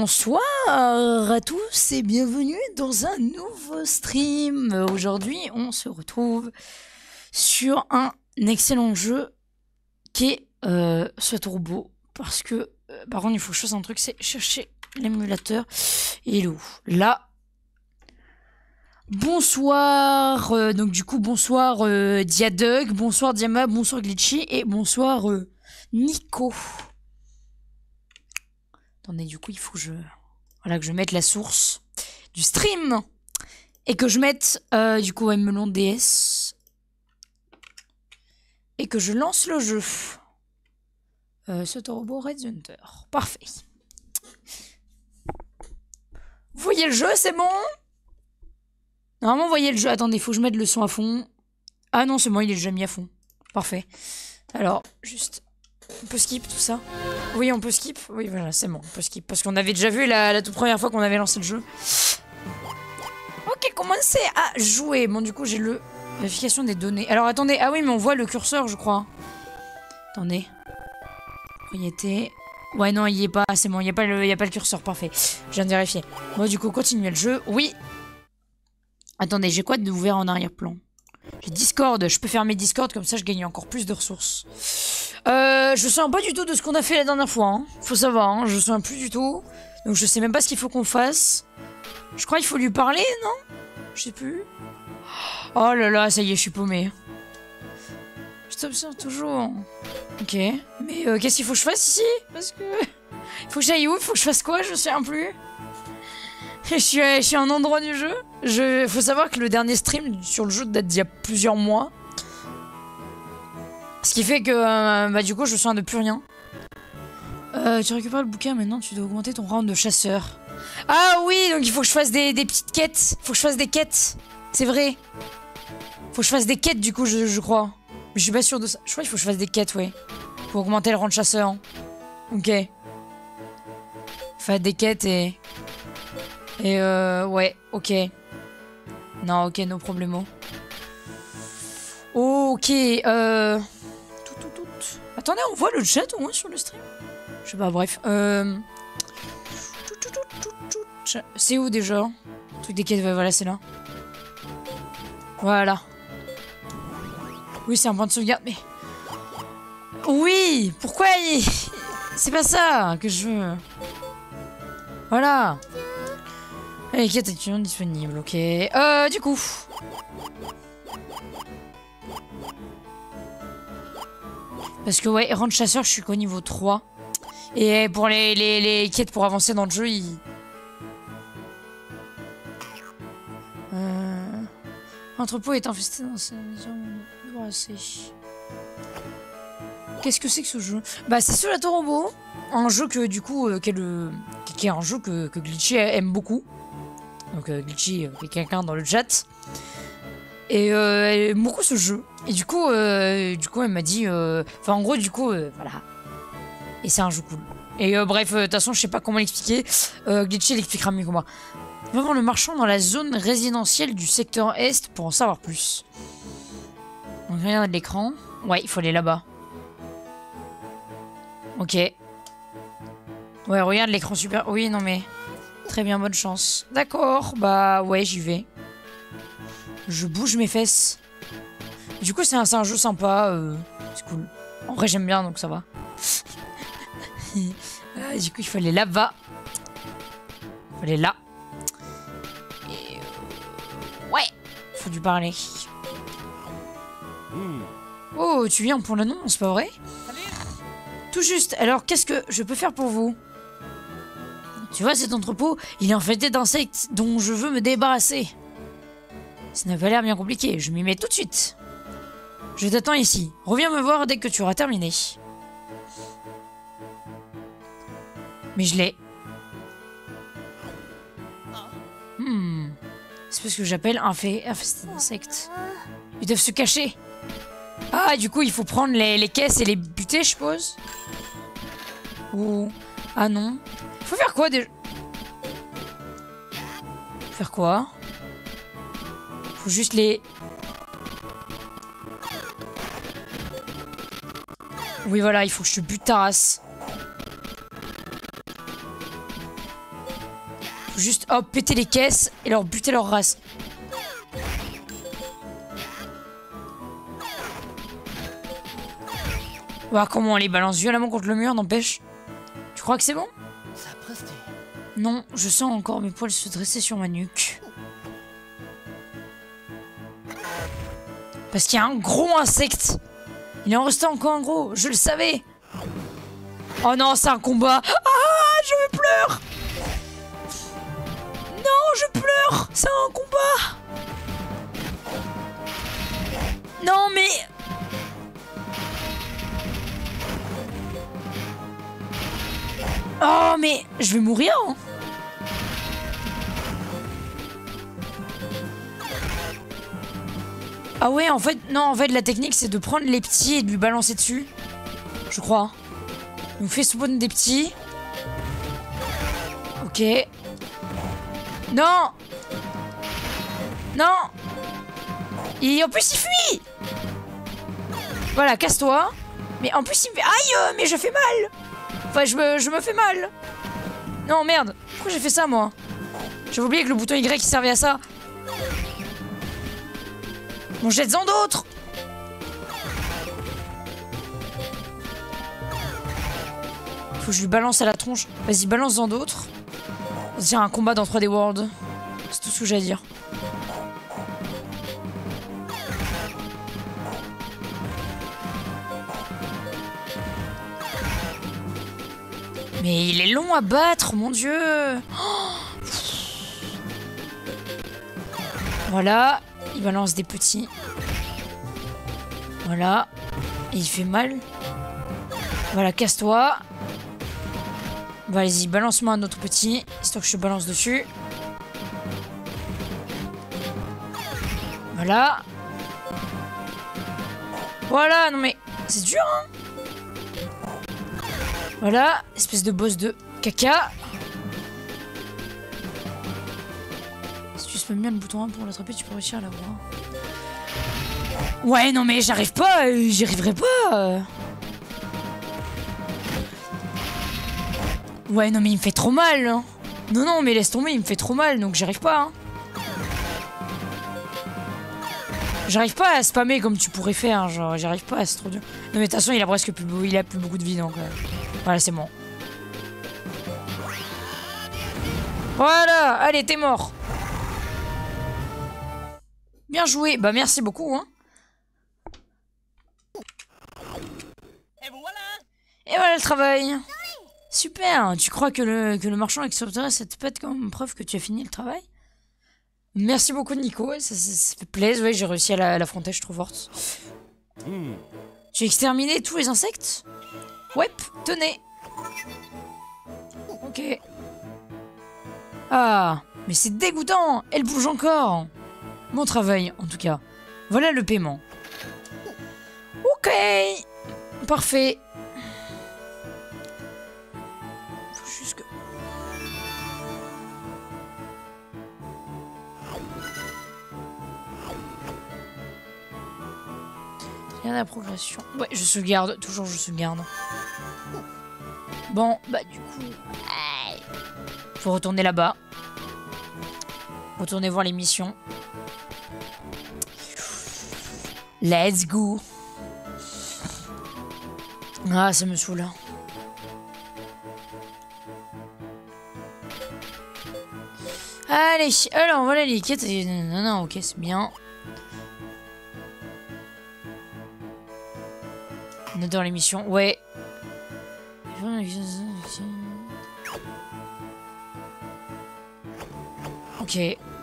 Bonsoir à tous et bienvenue dans un nouveau stream. Aujourd'hui, on se retrouve sur un excellent jeu qui est ce turbo. Parce que, par contre, il faut que je fasse un truc, c'est chercher l'émulateur. Il est où? Là. Bonsoir, donc du coup, bonsoir Diadug, bonsoir Diama, bonsoir Glitchy et bonsoir Nico. Attendez, du coup, il faut que voilà, que je mette la source du stream. Et que je mette, du coup, Melon DS. Et que je lance le jeu. Ce turbo Red Hunter. Parfait. Vous voyez le jeu, c'est bon? Normalement, vous voyez le jeu. Attendez, il faut que je mette le son à fond. Ah non, c'est bon, il est déjà mis à fond. Parfait. Alors, juste... On peut skip tout ça? Oui, on peut skip. Oui, voilà, c'est bon, on peut skip. Parce qu'on avait déjà vu la toute première fois qu'on avait lancé le jeu. Ok, commencez à jouer. Bon, du coup, j'ai le... Vérification des données. Alors, attendez. Ah oui, mais on voit le curseur, je crois. Attendez. Propriété. Ouais, non, il y est pas. C'est bon, il n'y a pas le curseur. Parfait. Je viens de vérifier. Bon, du coup, continuez le jeu. Oui. Attendez, j'ai quoi d'ouvert en arrière-plan? J'ai Discord. Je peux fermer Discord, comme ça, je gagne encore plus de ressources. Je me souviens pas du tout de ce qu'on a fait la dernière fois. Hein. Faut savoir, hein, je me souviens plus du tout. Donc je sais même pas ce qu'il faut qu'on fasse. Je crois qu'il faut lui parler, non? Je sais plus. Oh là là, ça y est, je suis paumé. Je t'observe toujours. Ok. Mais qu'est-ce qu'il faut que je fasse ici? Parce que... Il faut que j'aille où? Il faut que je fasse quoi? Je me souviens plus. Je suis à un endroit du jeu. Faut savoir que le dernier stream sur le jeu date d'il y a plusieurs mois. Ce qui fait que, bah, du coup, je me souviens de plus rien. Tu récupères le bouquin, maintenant tu dois augmenter ton round de chasseur. Ah oui, donc il faut que je fasse des petites quêtes. Faut que je fasse des quêtes. C'est vrai. Faut que je fasse des quêtes, du coup, je crois. Mais je suis pas sûr de ça. Je crois qu'il faut que je fasse des quêtes, ouais. Pour augmenter le rang de chasseur. Ok. Faire des quêtes et... ouais, ok. Non, ok, no problemo. Ok, Attendez, on voit le chat au moins sur le stream? Je sais pas, bref. C'est où déjà? Le truc des quêtes, ouais, voilà, c'est là. Voilà. Oui, c'est un point de sauvegarde, mais... Oui! Pourquoi il... C'est pas ça que je veux. Voilà. Les quêtes actuellement disponibles, ok. Du coup... Parce que ouais, rang de chasseur, je suis qu'au niveau 3. Et pour les quêtes pour avancer dans le jeu, L'entrepôt est infesté dans sa maison. Qu'est-ce que c'est que ce jeu? Bah c'est sur la Torobo. Un jeu que du coup, qui est un jeu que Glitchy aime beaucoup. Donc Glitchy, qui est quelqu'un dans le chat. Et elle aime beaucoup ce jeu. Et du coup, elle m'a dit... Enfin, en gros, du coup, voilà. Et c'est un jeu cool. Et bref, de toute façon, je sais pas comment l'expliquer. Glitchy l'expliquera mieux que moi. Va voir le marchand dans la zone résidentielle du secteur Est pour en savoir plus. Donc, regarde l'écran. Ouais, il faut aller là-bas. Ok. Ouais, regarde l'écran super... Oui, non mais... Très bien, bonne chance. D'accord, bah ouais, j'y vais. Je bouge mes fesses. Du coup, c'est un jeu sympa. C'est cool. En vrai, j'aime bien, donc ça va. Du coup, il faut aller là-bas. Il faut aller là. Et... ouais. Faut lui parler. Oh, tu viens pour l'annonce, c'est pas vrai? Tout juste. Alors, qu'est-ce que je peux faire pour vous? Tu vois, cet entrepôt, il est infesté d'insectes dont je veux me débarrasser. Ça n'a pas l'air bien compliqué. Je m'y mets tout de suite. Je t'attends ici. Reviens me voir dès que tu auras terminé. Mais je l'ai. C'est parce que j'appelle infesté d'insectes. Ils doivent se cacher. Ah, du coup, il faut prendre les caisses et les buter, je suppose. Ou... ah non. Faut faire quoi déjà? Faire quoi? Faut juste les... Oui, voilà, il faut que je te bute ta race. Faut juste, hop, péter les caisses et leur buter leur race. Voir comment on les balance violemment contre le mur, n'empêche. Tu crois que c'est bon? Non, je sens encore mes poils se dresser sur ma nuque. Parce qu'il y a un gros insecte. Il en restait encore un gros, je le savais. Oh non, c'est un combat. Ah, je pleure. Non, je pleure. C'est un combat. Non, mais... Oh, mais je vais mourir, hein. Ah ouais, en fait, non, en fait, la technique, c'est de prendre les petits et de lui balancer dessus. Je crois. On fait spawn des petits. Ok. Non. Non. Et en plus, il fuit. Voilà, casse-toi. Mais en plus, il me fait... Aïe, mais je fais mal. Enfin, je me fais mal. Non, merde. Pourquoi j'ai fait ça, moi? J'avais oublié que le bouton Y, il servait à ça. Bon, jette-en d'autres. Faut que je lui balance à la tronche. Vas-y, balance-en d'autres. C'est un combat dans 3D World. C'est tout ce que j'ai à dire. Mais il est long à battre, mon dieu. Oh, voilà, il balance des petits. Voilà, et il fait mal. Voilà, casse-toi. Bah, vas-y, balance-moi un autre petit, histoire que je te balance dessus. Voilà. Voilà, non mais c'est dur, hein. Voilà, espèce de boss de caca. Si tu spammes bien le bouton 1 pour l'attraper, tu peux réussir à l'avoir. Ouais, non mais j'arrive pas, j'y arriverai pas. Ouais, non mais il me fait trop mal. Hein. Non, non, mais laisse tomber, il me fait trop mal, donc j'y arrive pas. Hein. J'arrive pas à spammer comme tu pourrais faire, genre j'y arrive pas, c'est trop dur. Non mais de toute façon, il a presque plus, il a plus beaucoup de vie, donc... Voilà, c'est bon. Voilà, allez, t'es mort. Bien joué, bah merci beaucoup, hein. Et voilà le travail. Super, tu crois que le marchand extraterrestre, ça te pète comme preuve que tu as fini le travail? Merci beaucoup Nico, ça fait plaisir, ouais, j'ai réussi à l'affronter, je suis trop forte. Tu as exterminé tous les insectes? Ouais, tenez. Ok. Ah, mais c'est dégoûtant, elle bouge encore. Bon travail, en tout cas. Voilà le paiement. Ok, parfait. Faut juste que... Regarde la progression. Ouais, je sauvegarde. Toujours, je sauvegarde. Bon, bah du coup... Faut retourner là-bas. Retourner voir les missions. Let's go. Ah, ça me saoule. Allez, alors voilà les quêtes. Non, non, ok, c'est bien. On est dans l'émission, ouais. Ok.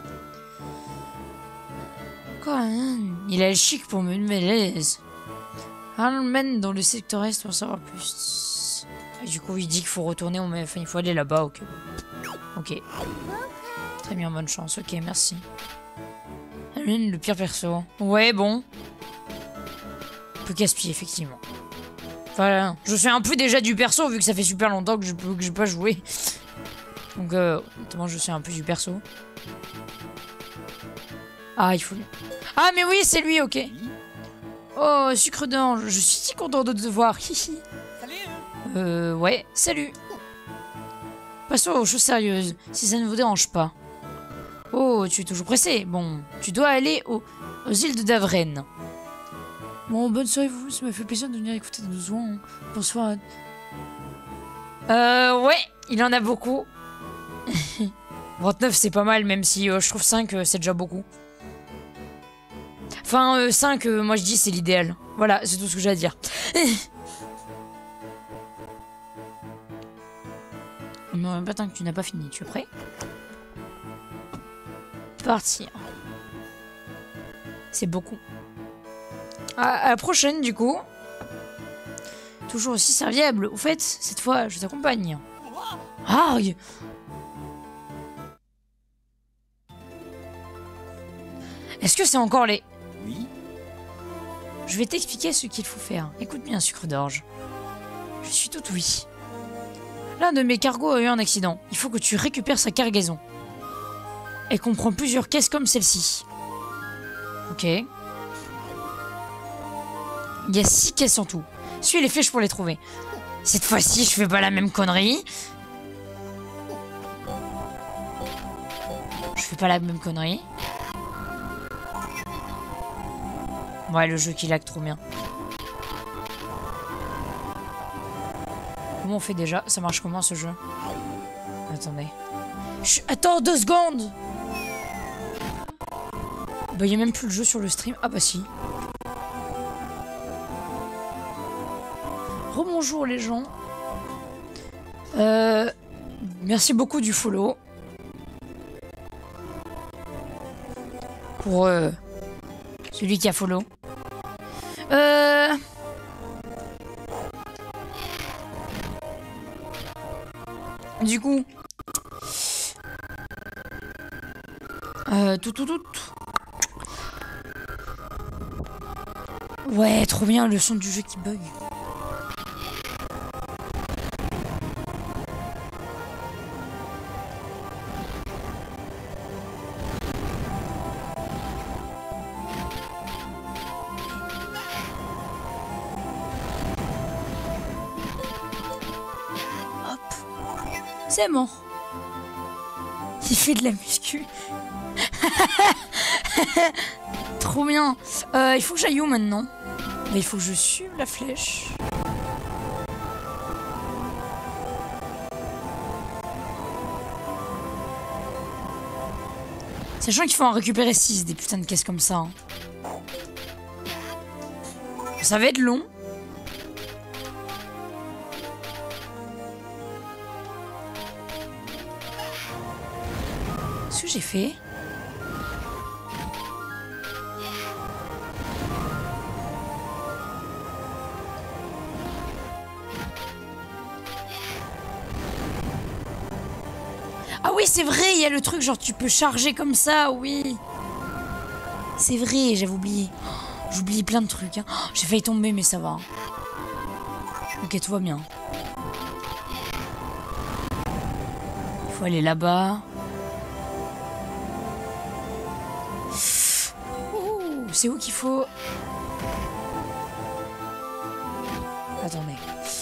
Quoi, hein? Il a le chic pour me malaise. Un mène dans le secteur est pour en savoir plus. Et du coup, il dit qu'il faut retourner, enfin, il faut aller là-bas, ok. Ok. Très bien, bonne chance, ok, merci. Le pire perso. Ouais, bon. Un peu casse-pied, effectivement. Voilà, je suis un peu déjà du perso, vu que ça fait super longtemps que j'ai pas joué. Donc, notamment, je suis un peu du perso. Ah, il faut... Ah, mais oui, c'est lui, ok. Oh, sucre d'ange, je suis si content de te voir. Hihi. Ouais, salut. Passons aux choses sérieuses, si ça ne vous dérange pas. Oh, tu es toujours pressé. Bon, tu dois aller aux îles de Davren. Bon, bonne soirée vous, ça m'a fait plaisir de venir écouter nos besoins. Bonsoir. Ouais, il en a beaucoup. 29 c'est pas mal, même si je trouve 5 c'est déjà beaucoup. Enfin, 5, moi je dis c'est l'idéal. Voilà, c'est tout ce que j'ai à dire. Non, pas tant que tu n'as pas fini, tu es prêt? Partir. C'est beaucoup. À la prochaine, du coup. Toujours aussi serviable. Au fait, cette fois, je t'accompagne. Arg! Est-ce que c'est encore les... Oui. Je vais t'expliquer ce qu'il faut faire. Écoute bien, sucre d'orge. Je suis tout oui. L'un de mes cargos a eu un accident. Il faut que tu récupères sa cargaison. Elle comprend plusieurs caisses comme celle-ci. Ok. Il y a 6 caisses en tout. Suis les flèches pour les trouver. Cette fois-ci, je fais pas la même connerie. Je fais pas la même connerie. Ouais, le jeu qui lag trop bien. Comment on fait déjà? Ça marche comment ce jeu? Attendez. Attends 2 secondes. Bah y a même plus le jeu sur le stream. Ah bah si. Rebonjour les gens. Merci beaucoup du follow. Pour celui qui a follow. Du coup. Tout. Ouais, trop bien le son du jeu qui bug. Hop. C'est bon. Il fait de la muscu. Trop bien. Il faut que j'aille où maintenant? Bah, il faut que je suive la flèche. Sachant qu'il faut en récupérer 6 des putains de caisses comme ça. Hein. Ça va être long. Ce que j'ai fait... Ah oui, c'est vrai, il y a le truc, genre tu peux charger comme ça, oui. C'est vrai, j'avais oublié. Oh, j'oublie plein de trucs. Hein. Oh, j'ai failli tomber, mais ça va. Ok, tout va bien. Il faut aller là-bas. C'est où qu'il faut... Attendez.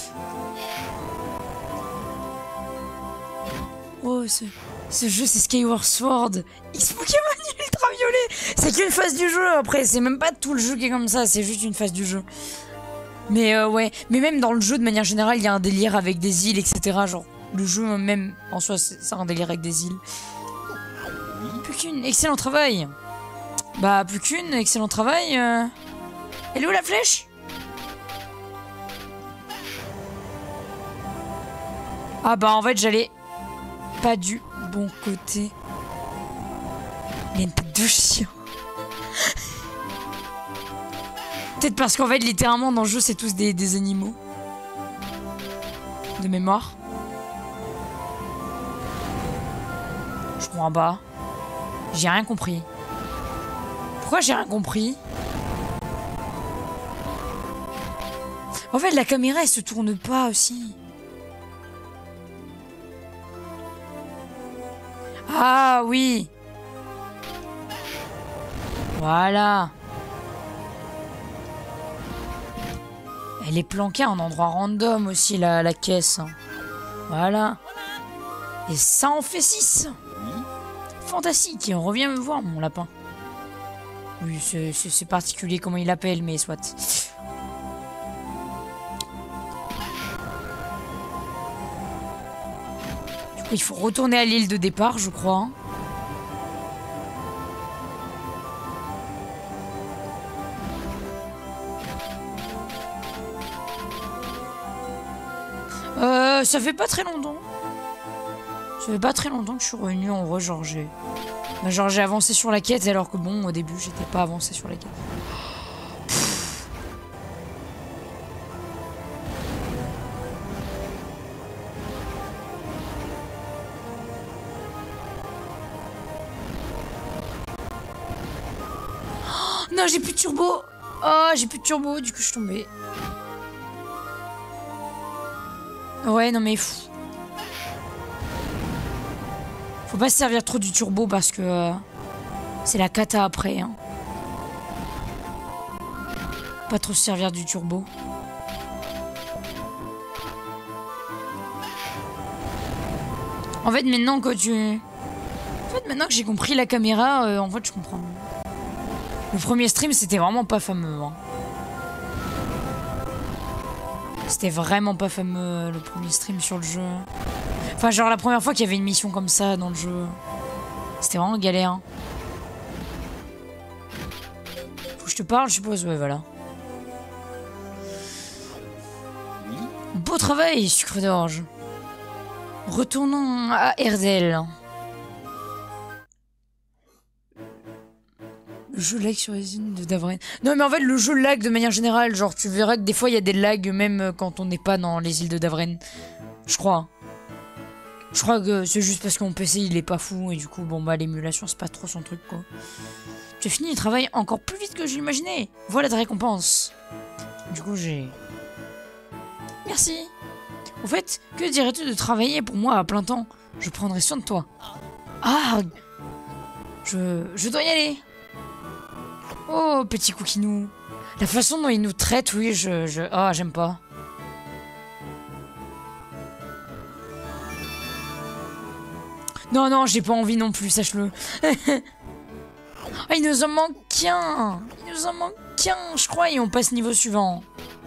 Oh, ce jeu, c'est Skyward Sword. X Pokémon Ultraviolet. C'est qu'une phase du jeu, après. C'est même pas tout le jeu qui est comme ça. C'est juste une phase du jeu. Mais ouais. Mais même dans le jeu, de manière générale, il y a un délire avec des îles, etc. Genre, le jeu, même, en soi, c'est un délire avec des îles. Plus qu'une. Excellent travail. Bah, plus qu'une. Excellent travail. Elle est où, la flèche? Ah bah, en fait, j'allais... pas du bon côté. Il y a une tête de chien. Peut-être parce qu'en fait, littéralement, dans le jeu, c'est tous des animaux. De mémoire. Je comprends pas. J'ai rien compris. Pourquoi j'ai rien compris? En fait, la caméra, elle se tourne pas aussi. Ah oui. Voilà. Elle est planquée à un endroit random aussi, la caisse. Voilà. Et ça en fait 6. Fantastique. Et on revient me voir, mon lapin. Oui, c'est particulier comment il appelle, mais soit. Du coup, il faut retourner à l'île de départ, je crois. Ça fait pas très longtemps. Ça fait pas très longtemps que je suis revenu en vrai, genre j'ai avancé sur la quête alors que bon, au début, j'étais pas avancé sur la quête. Oh, non, j'ai plus de turbo. Oh, j'ai plus de turbo, du coup, je suis tombée. Ouais, non mais faut pas se servir trop du turbo parce que c'est la cata après. Hein. Pas trop se servir du turbo. En fait, maintenant que maintenant que j'ai compris la caméra, en fait, je comprends. Le premier stream, c'était vraiment pas fameux. Hein. C'était vraiment pas fameux le premier stream sur le jeu. Enfin, genre la première fois qu'il y avait une mission comme ça dans le jeu. C'était vraiment galère. Hein. Faut que je te parle, je suppose. Ouais, voilà. Beau travail, sucre d'orge. Retournons à Erdel. Le jeu lag sur les îles de Davren. Non, mais en fait, le jeu lag de manière générale. Genre, tu verras que des fois, il y a des lags même quand on n'est pas dans les îles de Davren. Je crois. Je crois que c'est juste parce que mon PC, il est pas fou. Et du coup, bon, bah, l'émulation, c'est pas trop son truc, quoi. Tu as fini le travail encore plus vite que j'imaginais. Voilà ta récompense. Du coup, j'ai... Merci. Au fait, que dirais-tu de travailler pour moi à plein temps? Je prendrai soin de toi. Ah, je dois y aller. Oh, petit coquinou. La façon dont il nous traite, oui, ah, j'aime pas. Non, non, j'ai pas envie non plus, sache-le. Ah, il nous en manque qu'un. Il nous en manque qu'un, je crois, et on passe niveau suivant.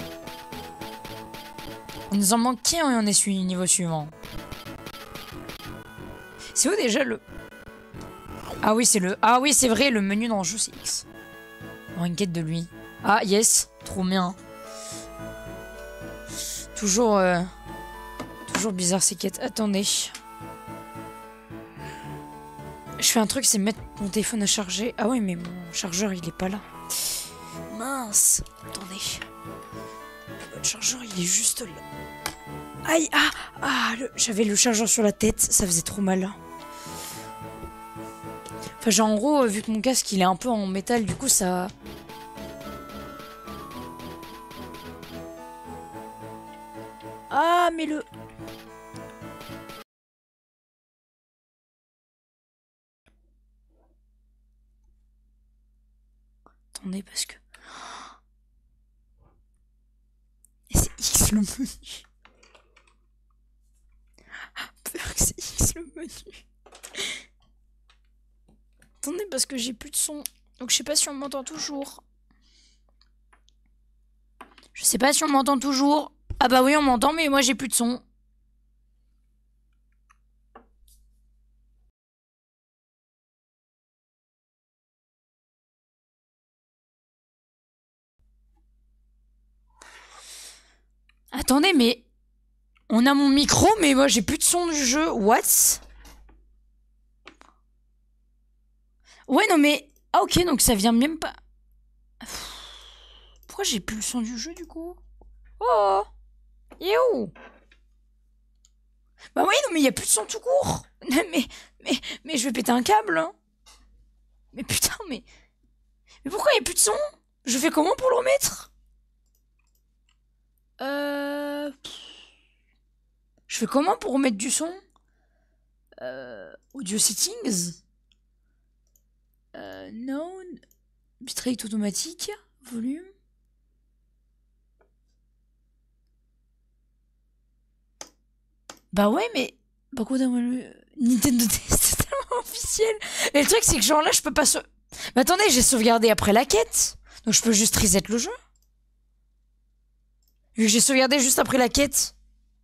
Il nous en manque qu'un et on est sur niveau suivant. C'est où déjà le... Ah oui, c'est le... Ah oui, c'est vrai, le menu dans le jeu, c'est X. Oh, une quête de lui. Ah, yes, trop bien. Toujours bizarre ces quêtes. Attendez. Je fais un truc, c'est mettre mon téléphone à charger. Ah oui, mais mon chargeur, il est pas là. Mince. Attendez. Le chargeur, il est juste là. Aïe, j'avais le chargeur sur la tête, ça faisait trop mal. Enfin, genre, en gros, vu que mon casque, il est un peu en métal, du coup, ça... Ah, mais le... Attendez, parce que... C'est X le menu. Peur que c'est X le menu. Attendez, parce que j'ai plus de son. Donc je sais pas si on m'entend toujours. Je sais pas si on m'entend toujours. Ah bah oui, on m'entend, mais moi j'ai plus de son. Attendez, mais... On a mon micro, mais moi j'ai plus de son du jeu. What? Ouais, non mais... Ah ok, donc ça vient même pas... Pourquoi j'ai plus le son du jeu du coup? Oh! Yo! Bah oui, non mais il y a plus de son tout court. Mais je vais péter un câble. Hein. Mais putain, mais pourquoi il y a plus de son? Je fais comment pour le remettre? Je fais comment pour remettre du son? Audio settings? Non. Bitrate automatique. Volume. Bah ouais, mais Bah quoi, Nintendo DS, c'est tellement officiel. Et le truc, c'est que genre là, je peux pas Mais attendez, j'ai sauvegardé après la quête. Donc je peux juste reset le jeu. Vu que j'ai sauvegardé juste après la quête.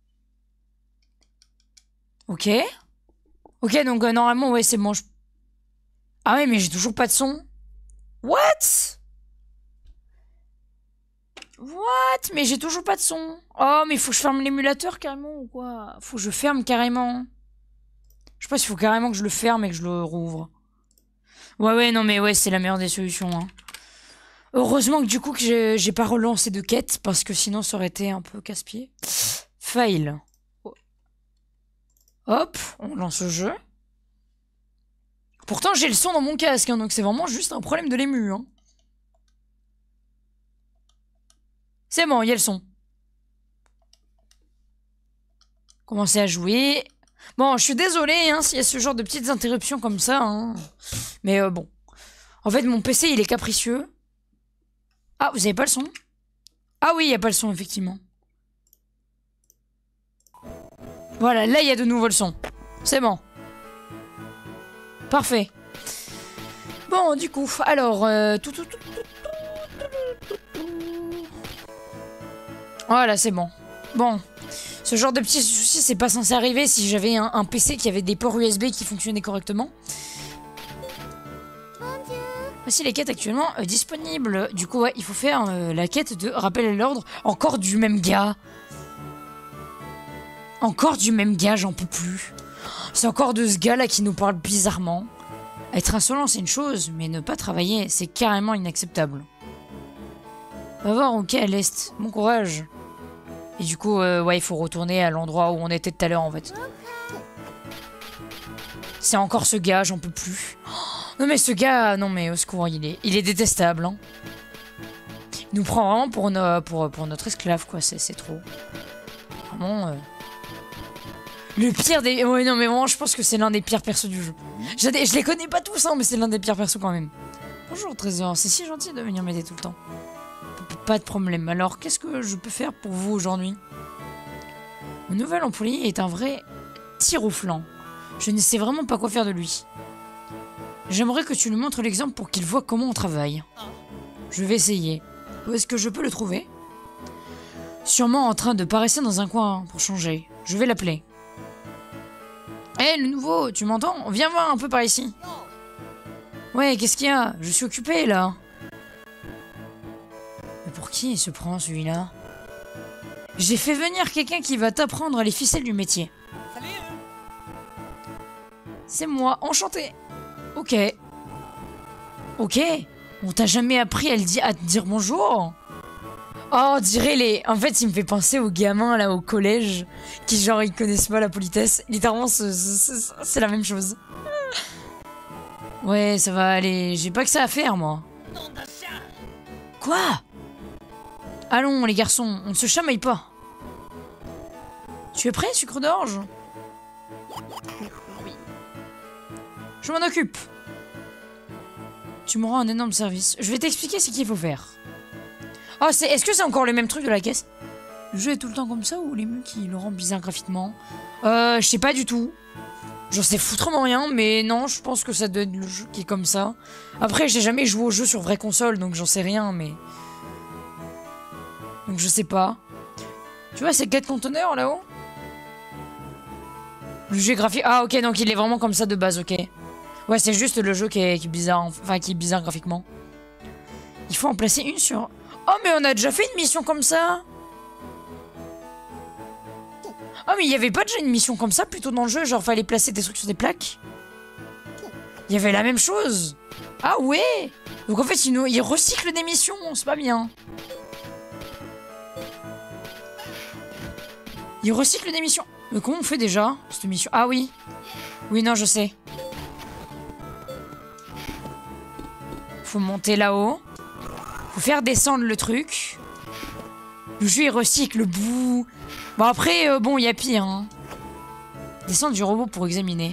Ok. Ok, donc normalement, ouais, c'est bon. Ah ouais, mais j'ai toujours pas de son. What? What? Mais j'ai toujours pas de son. Oh, mais il faut que je ferme l'émulateur carrément ou quoi? Faut que je ferme carrément. Je sais pas s'il faut carrément que je le ferme et que je le rouvre. Ouais, non, mais ouais, c'est la meilleure des solutions. Hein. Heureusement que du coup que j'ai pas relancé de quête parce que sinon ça aurait été un peu casse-pied. Fail. Hop, on lance le jeu. Pourtant j'ai le son dans mon casque, hein, donc c'est vraiment juste un problème de l'ému. Hein. C'est bon, il y a le son. Commencez à jouer. Bon, je suis désolée hein, s'il y a ce genre de petites interruptions comme ça. Hein. Mais bon. En fait, mon PC, il est capricieux. Ah, vous avez pas le son? Ah oui, il n'y a pas le son, effectivement. Voilà, là, il y a de nouveau le son. C'est bon. Parfait. Bon, du coup, alors... Voilà, c'est bon. Bon. Ce genre de petits soucis, c'est pas censé arriver si j'avais un PC qui avait des ports USB qui fonctionnaient correctement. Voici les quêtes actuellement disponibles. Du coup, ouais, il faut faire la quête de rappel à l'ordre. Encore du même gars. Encore du même gars, j'en peux plus. C'est encore de ce gars-là qui nous parle bizarrement. Être insolent, c'est une chose, mais ne pas travailler, c'est carrément inacceptable. Va voir, ok, à l'est. Bon courage. Et du coup, ouais, il faut retourner à l'endroit où on était tout à l'heure, en fait. C'est encore ce gars, j'en peux plus. Non mais ce gars, non mais au secours, il est détestable. Hein. Il nous prend vraiment pour notre esclave, quoi. C'est trop. Vraiment... Le pire des... Ouais, non mais vraiment, je pense que c'est l'un des pires persos du jeu. Je les connais pas tous, hein, mais c'est l'un des pires persos quand même. Bonjour Trésor, c'est si gentil de venir m'aider tout le temps. Pas de problème. Alors, qu'est-ce que je peux faire pour vous aujourd'hui? Mon nouvel employé est un vrai tir au flanc. Je ne sais vraiment pas quoi faire de lui. J'aimerais que tu lui montres l'exemple pour qu'il voit comment on travaille. Je vais essayer. Où est-ce que je peux le trouver? Sûrement en train de paresser dans un coin pour changer. Je vais l'appeler. Hé, le nouveau, tu m'entends? Viens voir un peu par ici. Ouais, qu'est-ce qu'il y a? Je suis occupé, là. Mais pour qui il se prend, celui-là? J'ai fait venir quelqu'un qui va t'apprendre les ficelles du métier. C'est moi, enchanté. Ok. Ok. On t'a jamais appris à te dire bonjour? Oh, on dirait les... En fait, il me fait penser aux gamins, là, au collège, qui, genre, ils connaissent pas la politesse. Littéralement, c'est la même chose. Ouais, ça va aller. J'ai pas que ça à faire, moi. Quoi? Allons, les garçons, on ne se chamaille pas. Tu es prêt, sucre d'orge? Oui. Je m'en occupe. Tu me rends un énorme service. Je vais t'expliquer ce qu'il faut faire. Oh, est-ce que c'est encore le même truc de la caisse? Le jeu est tout le temps comme ça ou les mues qui le rendent bizarre graphiquement? Je sais pas du tout. J'en sais foutrement rien, mais non, je pense que ça doit être le jeu qui est comme ça. Après, j'ai jamais joué au jeu sur vraie console, donc j'en sais rien, mais... Donc je sais pas. Tu vois ces 4 conteneurs là-haut? Le jeu est graphique... Ah ok, donc il est vraiment comme ça de base, ok. Ouais, c'est juste le jeu qui est bizarre, enfin qui est bizarre graphiquement. Il faut en placer une sur... Oh mais on a déjà fait une mission comme ça. Oh mais il y avait pas déjà une mission comme ça plutôt dans le jeu? Genre fallait placer des trucs sur des plaques? Il y avait la même chose. Ah ouais. Donc en fait il recycle des missions, c'est pas bien. Il recycle des missions. Mais comment on fait déjà cette mission? Ah oui. Oui non je sais. Faut monter là-haut. Faut faire descendre le truc. Le jeu il recycle le bout. Bon après bon il y a pire hein. Descendre du robot pour examiner.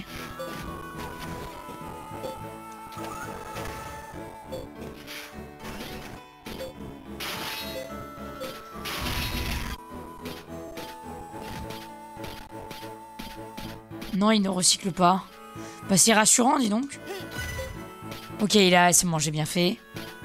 Non, il ne recycle pas. Bah, c'est rassurant, dis donc. Ok, là, c'est bon, j'ai bien fait.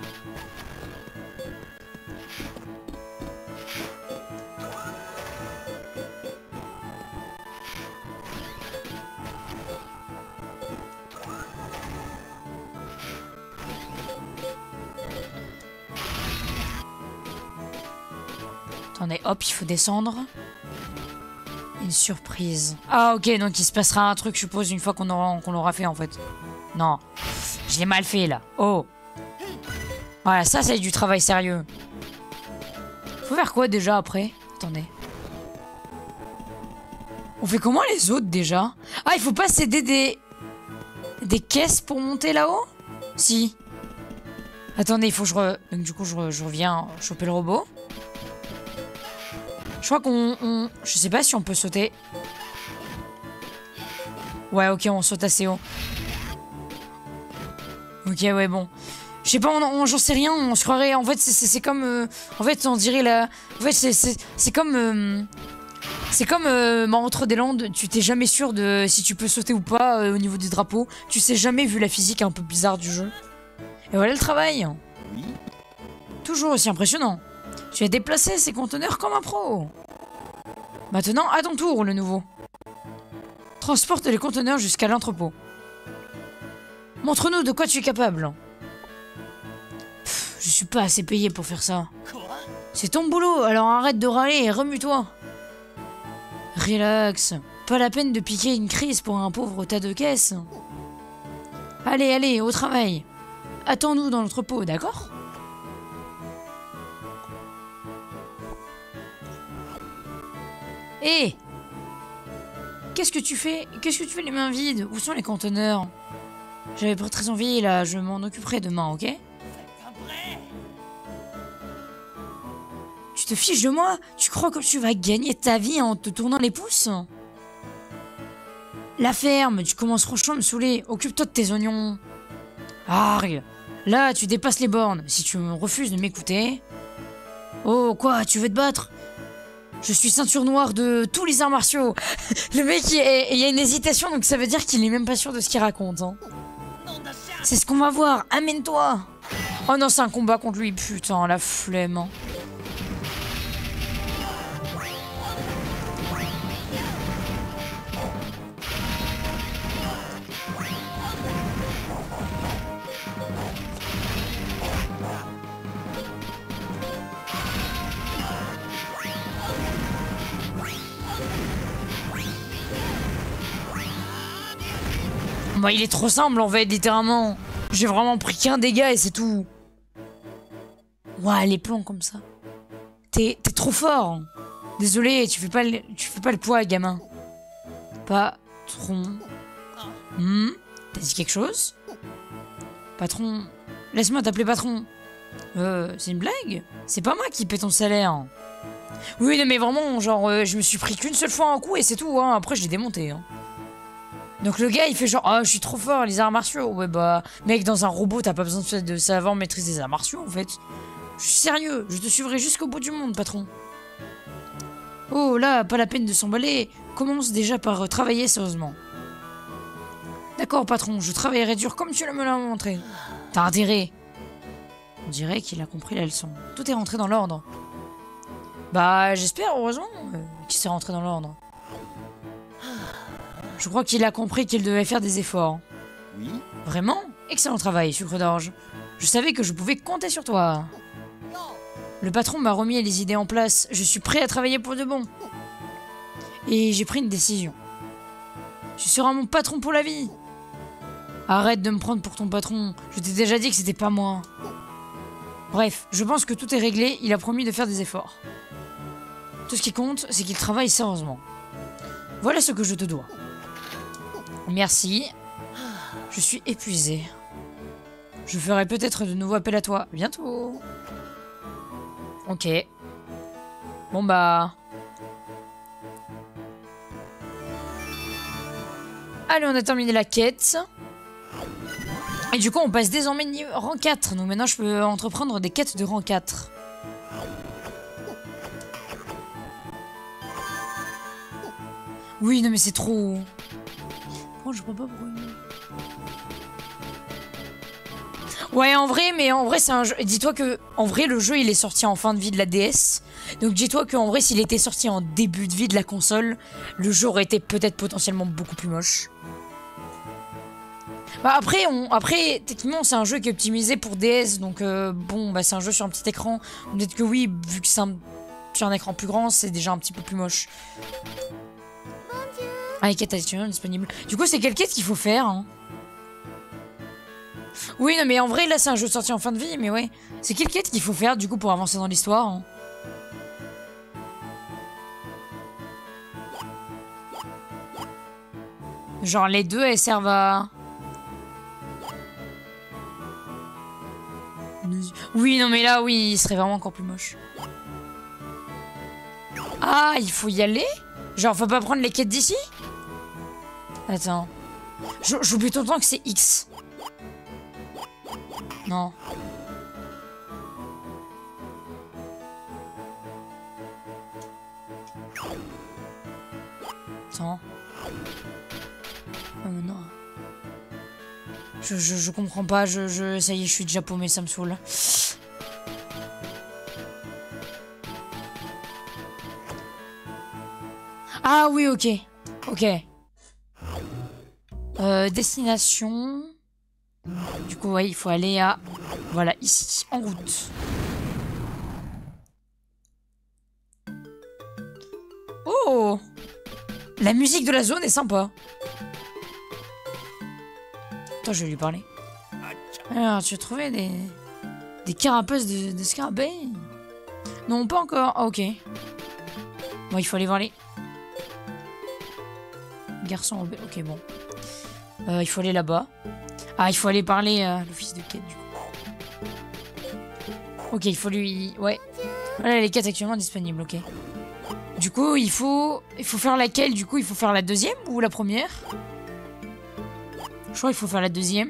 Attendez, hop, il faut descendre. Une surprise. Ah, ok, donc il se passera un truc, je suppose, une fois qu'on l'aura fait, en fait. Non, je l'ai mal fait, là. Oh. Voilà, ça, c'est du travail sérieux. Faut faire quoi, déjà, après? Attendez. On fait comment, les autres, déjà? Ah, il faut pas s'aider des caisses pour monter là-haut? Si. Attendez, il faut que donc, du coup, je reviens choper le robot. Je crois qu'on... Je sais pas si on peut sauter. Ouais, ok, on saute assez haut. Ok, ouais, bon. Je sais pas, j'en sais rien, on se croirait... En fait, c'est comme... en fait, on dirait la... En fait, c'est comme... c'est comme entre des landes, tu t'es jamais sûr de si tu peux sauter ou pas au niveau du drapeau. Tu sais jamais, vu la physique un peu bizarre du jeu. Et voilà le travail. Oui. Toujours aussi impressionnant. Tu as déplacé ces conteneurs comme un pro. Maintenant, à ton tour, le nouveau. Transporte les conteneurs jusqu'à l'entrepôt. Montre-nous de quoi tu es capable. Je suis pas assez payé pour faire ça. C'est ton boulot, alors arrête de râler et remue-toi. Relax. Pas la peine de piquer une crise pour un pauvre tas de caisses. Allez, allez, au travail. Attends-nous dans l'entrepôt, d'accord ? Hé ! Qu'est-ce que tu fais les mains vides? Où sont les conteneurs? J'avais pas très envie, là. Je m'en occuperai demain, ok? Tu te fiches de moi? Tu crois que tu vas gagner ta vie en te tournant les pouces? La ferme, tu commences franchement à me saouler. Occupe-toi de tes oignons. Argue. Là, tu dépasses les bornes. Si tu refuses de m'écouter... Oh, quoi? Tu veux te battre? Je suis ceinture noire de tous les arts martiaux. Le mec, il y a une hésitation, donc ça veut dire qu'il est même pas sûr de ce qu'il raconte. Hein. C'est ce qu'on va voir. Amène-toi. Oh non, c'est un combat contre lui. Putain, la flemme. Hein. Bah, il est trop simple en fait, littéralement. J'ai vraiment pris qu'un dégât et c'est tout. Ouais, les plans comme ça. T'es trop fort. Désolé, tu fais pas le poids, gamin. Patron. T'as dit quelque chose? Patron. Laisse-moi t'appeler patron. C'est une blague? C'est pas moi qui paie ton salaire. Oui, non, mais vraiment, genre, je me suis pris qu'une seule fois un coup et c'est tout, hein. Après, je l'ai démonté, hein. Donc le gars il fait genre ah je suis trop fort les arts martiaux. Ouais bah mec dans un robot t'as pas besoin de savoir maîtriser les arts martiaux en fait. Je suis sérieux, je te suivrai jusqu'au bout du monde patron. Oh là pas la peine de s'emballer. Commence déjà par travailler sérieusement. D'accord patron, je travaillerai dur comme tu me l'as montré. T'as intérêt. On dirait qu'il a compris la leçon. Tout est rentré dans l'ordre. Bah j'espère heureusement qu'il s'est rentré dans l'ordre. Je crois qu'il a compris qu'il devait faire des efforts. Oui. Vraiment? Excellent travail, sucre d'orge. Je savais que je pouvais compter sur toi. Le patron m'a remis les idées en place. Je suis prêt à travailler pour de bon. Et j'ai pris une décision. Tu seras mon patron pour la vie. Arrête de me prendre pour ton patron. Je t'ai déjà dit que c'était pas moi. Bref, je pense que tout est réglé. Il a promis de faire des efforts. Tout ce qui compte, c'est qu'il travaille sérieusement. Voilà ce que je te dois. Merci. Je suis épuisée. Je ferai peut-être de nouveaux appels à toi. Bientôt. Ok. Bon bah... Allez, on a terminé la quête. Et du coup, on passe désormais rang 4. Donc maintenant, je peux entreprendre des quêtes de rang 4. Oui, non mais c'est trop... Oh, je comprends pas pourquoi. Ouais, en vrai, c'est un jeu. Dis-toi que, en vrai, le jeu, il est sorti en fin de vie de la DS. Donc, dis-toi qu'en vrai, s'il était sorti en début de vie de la console, le jeu aurait été peut-être potentiellement beaucoup plus moche. Bah après, techniquement, c'est un jeu qui est optimisé pour DS, donc bon, bah c'est un jeu sur un petit écran. Peut-être que oui, vu que c'est sur un écran plus grand, c'est déjà un petit peu plus moche. Ah, les quêtes additionnelles disponibles. Du coup, c'est quelle quête qu'il faut faire hein? Oui, non, mais en vrai, là, c'est un jeu sorti en fin de vie, mais ouais. C'est quelle quête qu'il faut faire, du coup, pour avancer dans l'histoire hein? Genre, les deux, elles servent à... Oui, non, mais là, oui, il serait vraiment encore plus moche. Ah, il faut y aller? Genre, faut pas prendre les quêtes d'ici? Attends. J'oublie tout le temps que c'est X. Non. Attends. Oh, non. Je comprends pas, ça y est, je suis déjà paumé, ça me saoule. Ah oui, ok. Ok. Destination. Du coup, ouais, il faut aller à... Voilà, ici, en route. Oh! La musique de la zone est sympa. Attends, je vais lui parler. Alors, tu as trouvé des carapaces de scarabées? Non, pas encore. Ah, ok. Bon, il faut aller voir les... Garçon... Ok, bon. Il faut aller là-bas. Ah, il faut aller parler à l'office de quête, du coup. Ok, il faut lui... Ouais. Voilà les quêtes actuellement disponibles, ok. Du coup, il faut faire laquelle, du coup? Il faut faire la deuxième ou la première? Je crois qu'il faut faire la deuxième.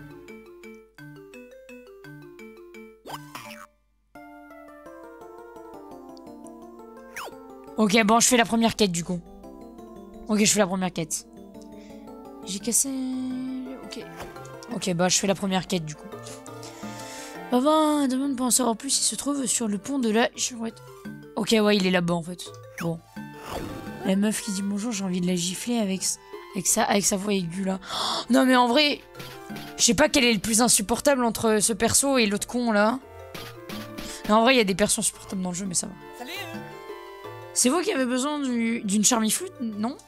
Ok, bon, je fais la première quête, du coup. Ok, je fais la première quête. J'ai cassé... Ok. Ok, bah, je fais la première quête, du coup. Avant, demande pour en savoir plus, il se trouve sur le pont de la chouette. Ok, ouais, il est là-bas, en fait. Bon. La meuf qui dit bonjour, j'ai envie de la gifler avec sa voix aiguë, là. Oh, non, mais en vrai... Je sais pas quel est le plus insupportable entre ce perso et l'autre con, là. Non, en vrai, il y a des persos insupportables dans le jeu, mais ça va. C'est vous qui avez besoin d'une charmiflute, non?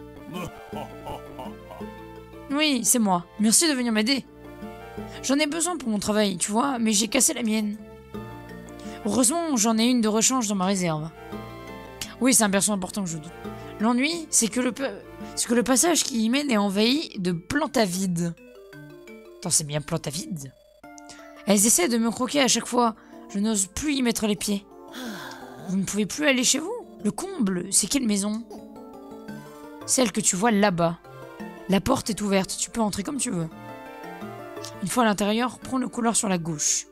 Oui, c'est moi. Merci de venir m'aider. J'en ai besoin pour mon travail, tu vois, mais j'ai cassé la mienne. Heureusement, j'en ai une de rechange dans ma réserve. Oui, c'est un perso important que je doute. L'ennui, c'est que le passage qui y mène est envahi de plantes à vide. Attends, c'est bien plantes à vide? Elles essaient de me croquer à chaque fois. Je n'ose plus y mettre les pieds. Vous ne pouvez plus aller chez vous? Le comble, c'est quelle maison? Celle que tu vois là-bas. La porte est ouverte, tu peux entrer comme tu veux. Une fois à l'intérieur, prends le couloir sur la gauche.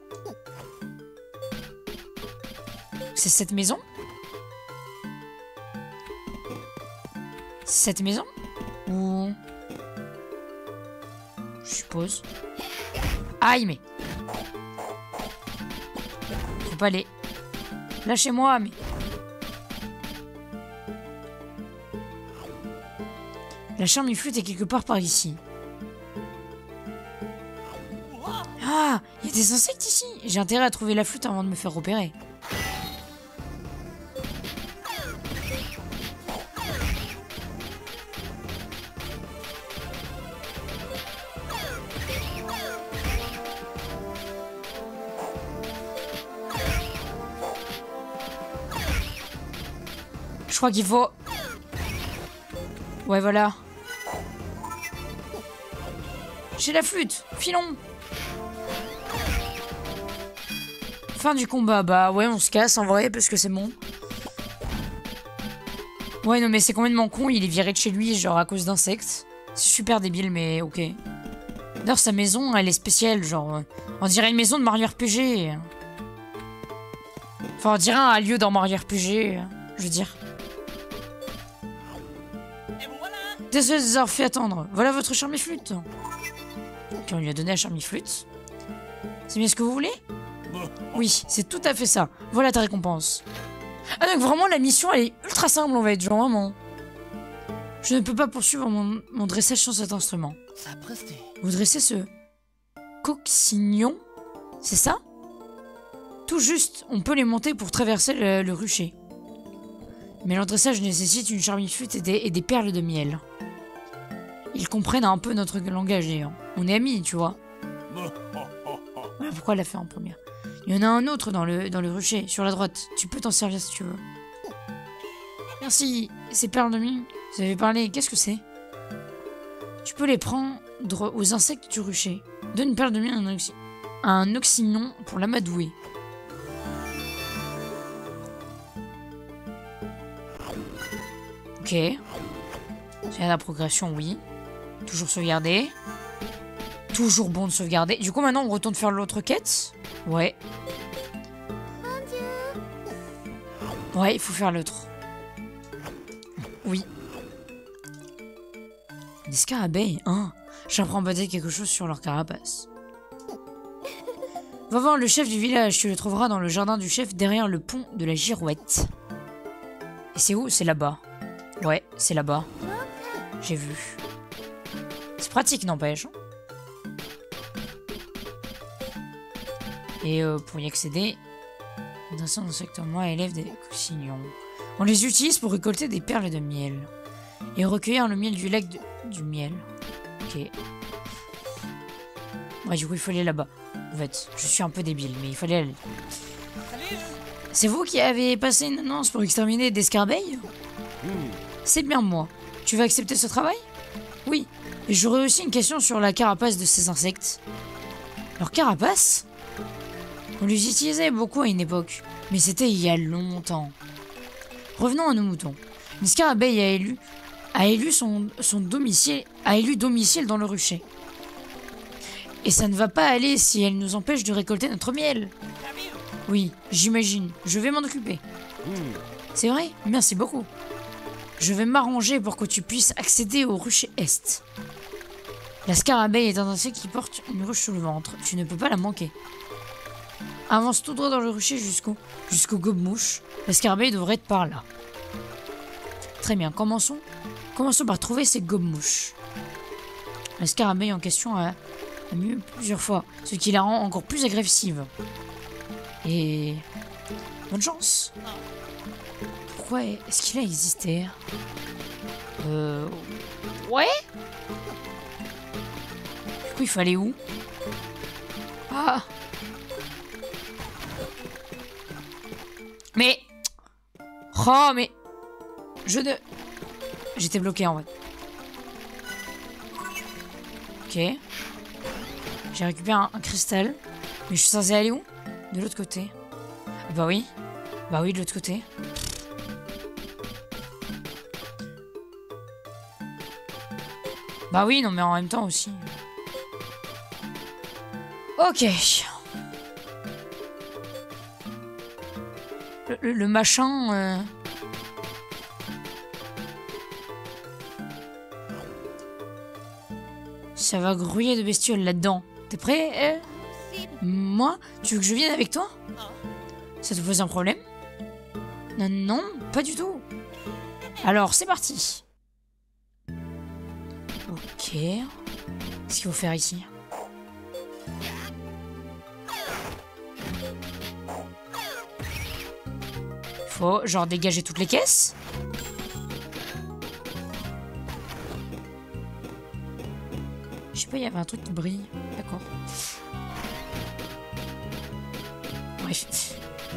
C'est cette maison? C'est cette maison? Ou... Je suppose. Aïe, mais... Faut pas aller... Lâchez-moi, mais... La charmiflute est quelque part par ici. Ah, il y a des insectes ici. J'ai intérêt à trouver la flûte avant de me faire repérer. Je crois qu'il faut... Ouais, voilà. J'ai la flûte. Filons. Fin du combat. Bah ouais, on se casse en vrai parce que c'est bon. Ouais, non mais c'est complètement con. Il est viré de chez lui genre à cause d'insectes. C'est super débile mais ok. D'ailleurs sa maison elle est spéciale genre. On dirait une maison de Mario RPG. Enfin on dirait un lieu dans Mario RPG. Je veux dire. Désolé de vous avoir fait attendre. Voilà votre charmiflute. Ok, on lui a donné la charmiflute. C'est bien ce que vous voulez? Oui, c'est tout à fait ça. Voilà ta récompense. Ah donc vraiment la mission elle est ultra simple on va être genre vraiment. Je ne peux pas poursuivre mon dressage sans cet instrument. Vous dressez ce coccinyon, c'est ça? Tout juste, on peut les monter pour traverser le rucher. Mais leur dressage nécessite une charmiflute et des perles de miel. Ils comprennent un peu notre langage d'ailleurs. On est amis, tu vois. Voilà pourquoi elle l'a fait en première. Il y en a un autre dans le rucher, sur la droite. Tu peux t'en servir si tu veux. Merci. Ces perles de miel, vous avez parlé, qu'est-ce que c'est? Tu peux les prendre aux insectes du rucher. Donne une perle de miel à un oxygnon pour l'amadouer. Ok. C'est la progression, oui. Toujours sauvegarder. Toujours bon de sauvegarder. Du coup, maintenant, on retourne faire l'autre quête. Ouais. Ouais, il faut faire l'autre. Oui. Des scarabées, hein. J'apprends peut-être quelque chose sur leur carapace. Va voir le chef du village. Tu le trouveras dans le jardin du chef, derrière le pont de la Girouette. Et c'est où? C'est là-bas. Ouais, c'est là-bas. J'ai vu. C'est pratique, n'empêche. Et pour y accéder, dans un secteur moi élève des coccinons. On les utilise pour récolter des perles de miel. Et recueillir le miel du lac du miel. Ok. Ouais, du coup, il faut aller là-bas. En fait, je suis un peu débile, mais il fallait aller. C'est vous qui avez passé une annonce pour exterminer des scarabées? C'est bien moi. Tu vas accepter ce travail? Oui. Et j'aurais aussi une question sur la carapace de ces insectes. Leur carapace? On les utilisait beaucoup à une époque, mais c'était il y a longtemps. Revenons à nos moutons. Une scarabée a élu domicile dans le rucher. Et ça ne va pas aller si elle nous empêche de récolter notre miel. Oui, j'imagine. Je vais m'en occuper. C'est vrai? Merci beaucoup. Je vais m'arranger pour que tu puisses accéder au rucher Est. La scarabée est un insecte qui porte une ruche sur le ventre. Tu ne peux pas la manquer. Avance tout droit dans le rucher jusqu'au gobe-mouche. La scarabée devrait être par là. Très bien, commençons par trouver ces gobe-mouches. La scarabée en question a mué plusieurs fois, ce qui la rend encore plus agressive. Et... bonne chance. Pourquoi est-ce qu'il a existé? Ouais. Du coup, il faut aller où? Ah. Mais... oh, mais... j'étais bloqué, en fait. Ok. J'ai récupéré un cristal. Mais je suis censé aller où? De l'autre côté. Bah oui. Bah oui, de l'autre côté. Bah oui, non mais en même temps aussi. Ok. Le machin... Ça va grouiller de bestioles là-dedans. T'es prêt? Moi? Tu veux que je vienne avec toi? Ça te pose un problème? Non, non, pas du tout. Alors, c'est parti. Ok. Qu'est-ce qu'il faut faire ici? Il faut, genre, dégager toutes les caisses? Je sais pas, il y avait un truc qui brille. D'accord. Bref.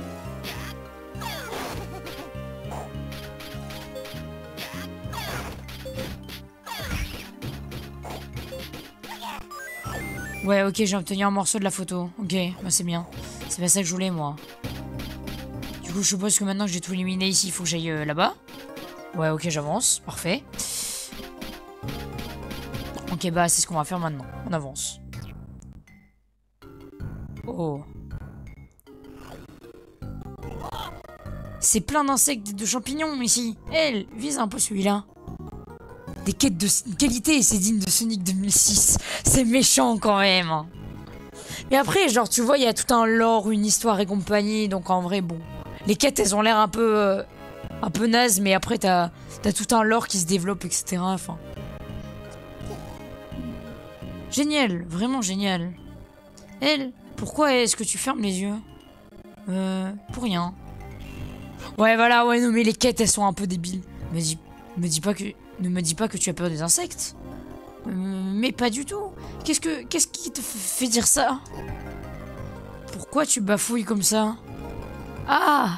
Ouais, ok, j'ai obtenu un morceau de la photo. Ok, bah c'est bien. C'est pas ça que je voulais, moi. Du coup, je suppose que maintenant que j'ai tout éliminé ici, il faut que j'aille là-bas. Ouais, ok, j'avance. Parfait. Ok, bah c'est ce qu'on va faire maintenant. On avance. Oh. C'est plein d'insectes et de champignons ici. Elle, vise un peu celui-là. des quêtes de qualité et c'est digne de Sonic 2006. C'est méchant quand même. Hein. Mais après, genre, tu vois, il y a tout un lore, une histoire et compagnie, donc en vrai, bon. Les quêtes, elles ont l'air un peu naze, mais après, t'as tout un lore qui se développe, etc. Enfin. Génial, vraiment génial. Elle, pourquoi est-ce que tu fermes les yeux? Pour rien. Ouais, voilà, ouais, non, mais les quêtes, elles sont un peu débiles. Ne me dis pas que tu as peur des insectes. Mais pas du tout. Qu'est-ce qui te fait dire ça? Pourquoi tu bafouilles comme ça? Ah!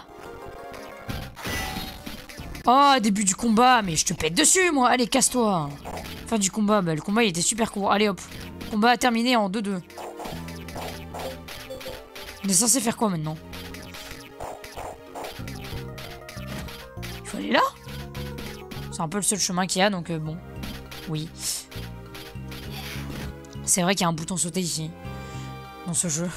Oh, début du combat, mais je te pète dessus, moi. Allez, casse-toi. Fin du combat, bah, le combat, il était super court. Allez, hop. Combat terminé en 2-2. On est censé faire quoi, maintenant? Il faut aller là? C'est un peu le seul chemin qu'il y a, donc bon. Oui. C'est vrai qu'il y a un bouton sauter ici. Dans ce jeu.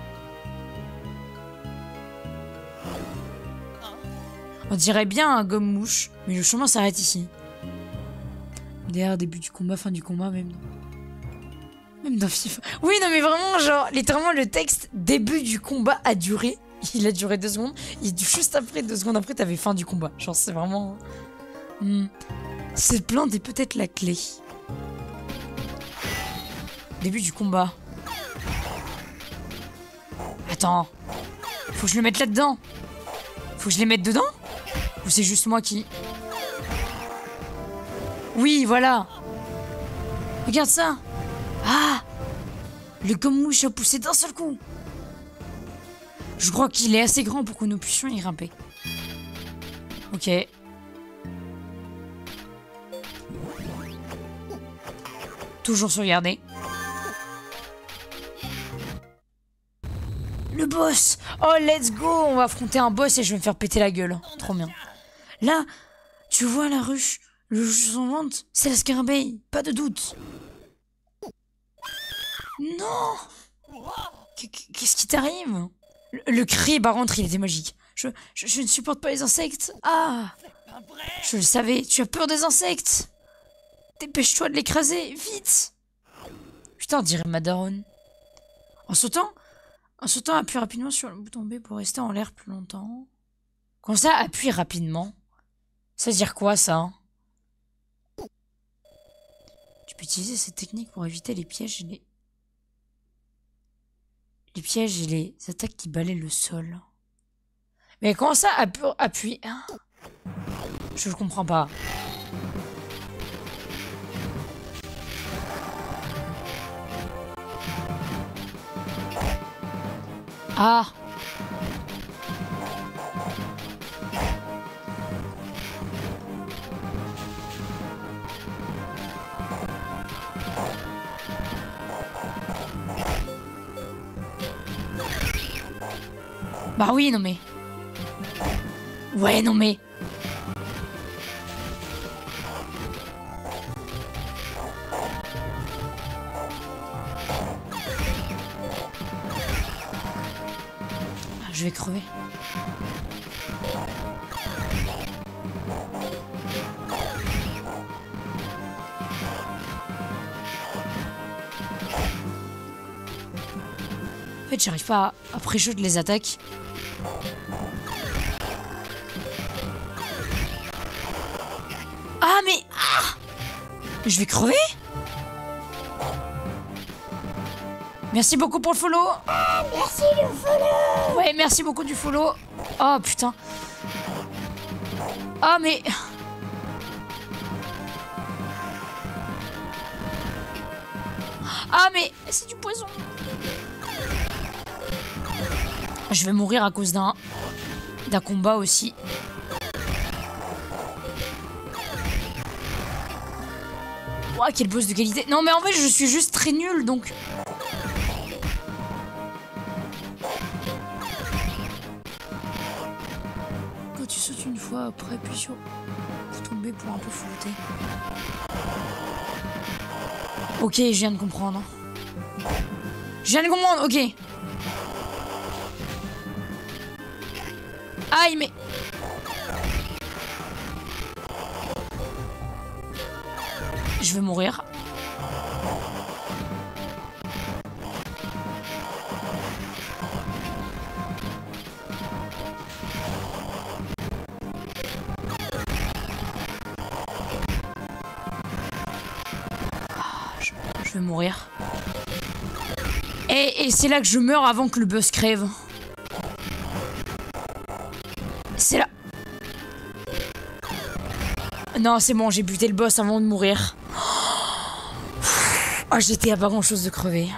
On dirait bien un gomme-mouche, mais le chemin s'arrête ici. Derrière, début du combat, fin du combat, même dans FIFA. Oui, non, mais vraiment, genre, littéralement, le texte début du combat a duré. Il a duré 2 secondes. Et juste après, 2 secondes après, t'avais fin du combat. Genre, c'est vraiment... Cette plante est peut-être la clé. Début du combat. Attends. Faut que je le mette là-dedans. Faut que je les mette dedans? Ou c'est juste moi qui... Oui, voilà. Regarde ça. Ah! Le gomme-mouche a poussé d'un seul coup. Je crois qu'il est assez grand pour que nous puissions y grimper. Ok. Toujours sauvegarder. Le boss! Oh, let's go! On va affronter un boss et je vais me faire péter la gueule. Trop bien. Là, tu vois la ruche? Le jeu sans vente, c'est la scarabée. Pas de doute. Non! Qu'est-ce qui t'arrive? Le cri, par contre, il était magique. Je ne supporte pas les insectes. Ah! Je le savais, tu as peur des insectes! Dépêche-toi de l'écraser, vite! Putain, on dirait ma daronne. En sautant, appuie rapidement sur le bouton B pour rester en l'air plus longtemps. Comment ça, appuie rapidement? Ça veut dire quoi, ça? Tu peux utiliser cette technique pour éviter les pièges et les attaques qui balaient le sol. Mais comment ça, appuie... Hein? Je ne comprends pas. Ah! Bah oui, non mais... Ouais, non mais... Je vais crever. En fait, j'arrive pas à pré-shot les attaques. Ah, mais... Ah! Je vais crever? Merci beaucoup pour le follow. Ah, merci le follow. Ouais, merci beaucoup du follow. Oh, putain. Ah, mais... Ah, mais... C'est du poison. Je vais mourir à cause d'un combat aussi. Ouah, quel boss de qualité. Non, mais en fait, je suis juste très nul, donc... Quand tu sautes une fois, après, puis sur... Pour tomber pour un peu flotter. Ok, je viens de comprendre. Je viens de comprendre, ok. Aïe, mais... Je vais mourir. Je vais mourir. Et c'est là que je meurs avant que le boss crève. C'est là. Non, c'est bon, j'ai buté le boss avant de mourir. Oh, j'étais à pas grand chose de crever.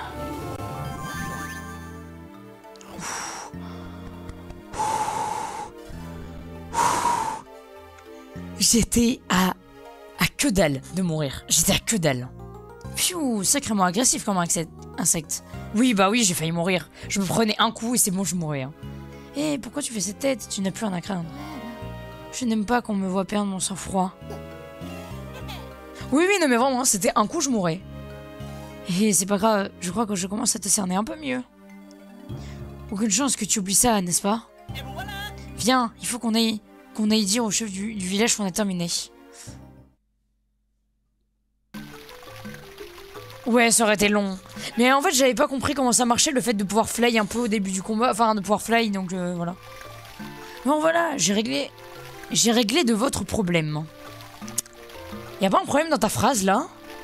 J'étais à que dalle de mourir. J'étais à que dalle. Pfiou, sacrément agressif comme insecte. Oui, bah oui, j'ai failli mourir. Je me prenais un coup et c'est bon, je mourais. Hein. Et pourquoi tu fais cette tête? Tu n'as plus rien à craindre. Je n'aime pas qu'on me voit perdre mon sang-froid. Oui, non, mais vraiment, c'était un coup, je mourrais. Et c'est pas grave, je crois que je commence à te cerner un peu mieux. Aucune chance que tu oublies ça, n'est-ce pas? Viens, il faut qu'on aille dire au chef du village qu'on a terminé. Ouais, ça aurait été long. Mais en fait, j'avais pas compris comment ça marchait, le fait de pouvoir fly un peu au début du combat. Enfin, de pouvoir fly, donc voilà. Bon, voilà, j'ai réglé de votre problème. Y'a pas un problème dans ta phrase, là?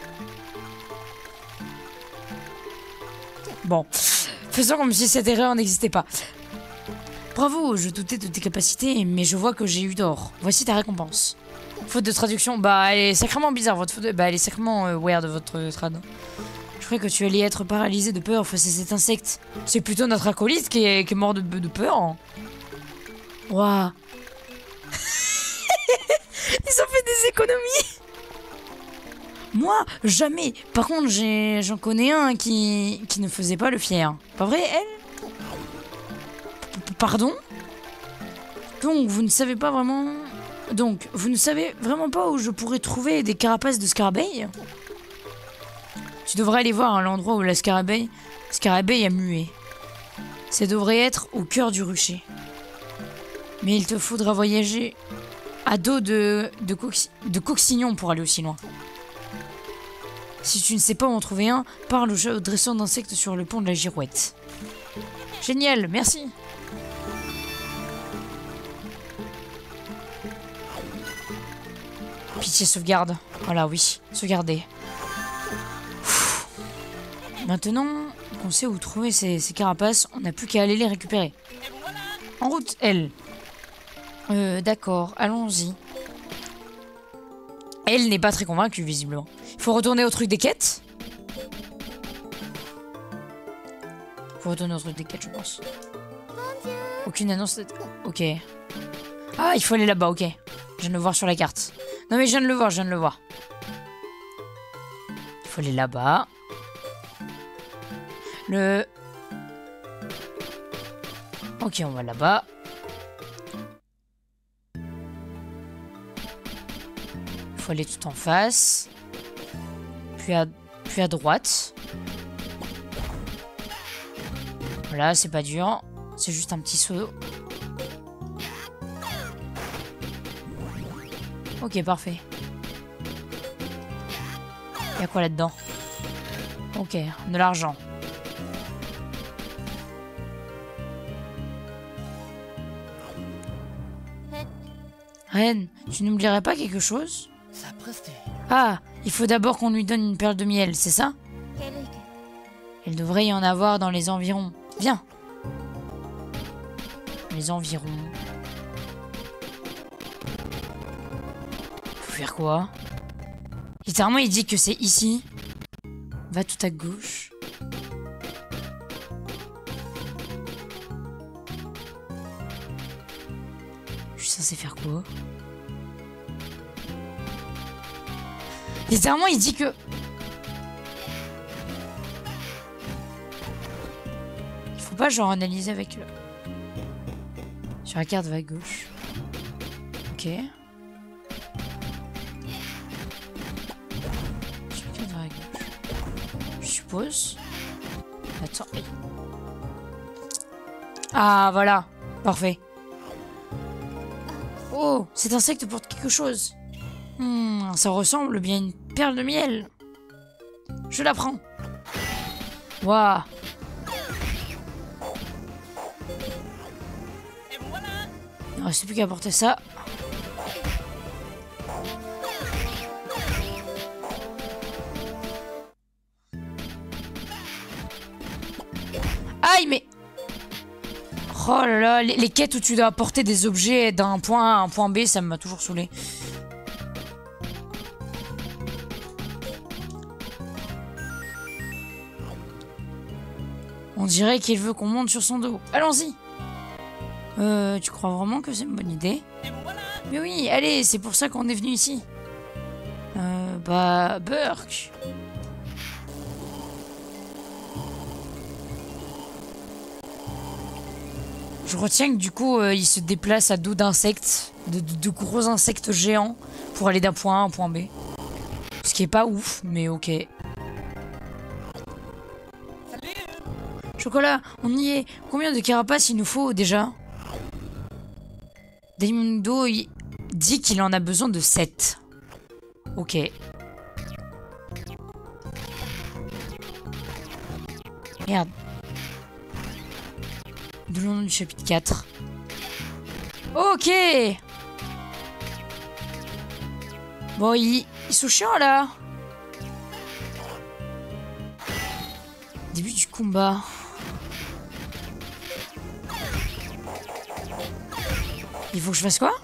Bon, faisons comme si cette erreur n'existait pas. Bravo, je doutais de tes capacités, mais je vois que j'ai eu tort. Voici ta récompense. Faute de traduction, bah elle est sacrément bizarre, votre faute. Bah elle est sacrément weird, votre trad. Je croyais que tu allais être paralysé de peur face à cet insecte. C'est plutôt notre acolyte qui est mort de peur. Waouh. Ils ont fait des économies. Moi, jamais. Par contre, j'en connais un qui ne faisait pas le fier. Pas vrai, elle? Pardon? Donc, vous ne savez pas vraiment... Donc, vous ne savez vraiment pas où je pourrais trouver des carapaces de scarabée? Tu devrais aller voir l'endroit où la scarabée a mué. Ça devrait être au cœur du rucher. Mais il te faudra voyager à dos de coccinyon pour aller aussi loin. Si tu ne sais pas où en trouver un, parle au dresseur d'insectes sur le pont de la Girouette. Génial, merci. Pitié, sauvegarde. Voilà, oui, sauvegarder. Maintenant qu'on sait où trouver ces carapaces, on n'a plus qu'à aller les récupérer. En route, elle. D'accord, allons-y. Elle n'est pas très convaincue, visiblement. Il faut retourner au truc des quêtes. Faut retourner au truc des quêtes, je pense. Aucune annonce. Ok. Ah, il faut aller là-bas, ok. Je viens de le voir sur la carte. Non mais je viens de le voir, Il faut aller là-bas. Ok, on va là-bas. Il faut aller tout en face. Puis à droite. Voilà, c'est pas dur. C'est juste un petit saut. Ok, parfait. Y'a quoi là-dedans? Ok, de l'argent. Reine, tu n'oublierais pas quelque chose? Ah, il faut d'abord qu'on lui donne une perle de miel, c'est ça? Il devrait y en avoir dans les environs. Viens. Les environs. Faut faire quoi? Littéralement, il dit que c'est ici. Va tout à gauche. Je suis censé faire quoi? Littéralement, il dit que... Il faut pas genre analyser avec le... Sur la carte, va à gauche. Ok. Sur la carte, va à gauche. Je suppose. Attends. Ah, voilà. Parfait. Oh, cet insecte porte quelque chose. Ça ressemble bien à une perle de miel. Je la prends. Waouh. Il ne reste plus qu'à porter ça. Aïe, mais... Oh là là, les quêtes où tu dois apporter des objets d'un point A à un point B, ça m'a toujours saoulé. On dirait qu'il veut qu'on monte sur son dos. Allons-y. Tu crois vraiment que c'est une bonne idée? Mais oui, allez, c'est pour ça qu'on est venu ici. Bah, Burk. Je retiens que du coup, il se déplace à dos d'insectes, de gros insectes géants, pour aller d'un point A à un point B. Ce qui est pas ouf, mais ok. Chocolat, on y est. Combien de carapaces il nous faut déjà? Daimundo dit qu'il en a besoin de 7. Ok. Merde. De le nom du chapitre 4. Ok. Bon, ils sont chiants là. Début du combat. Il faut que je fasse quoi?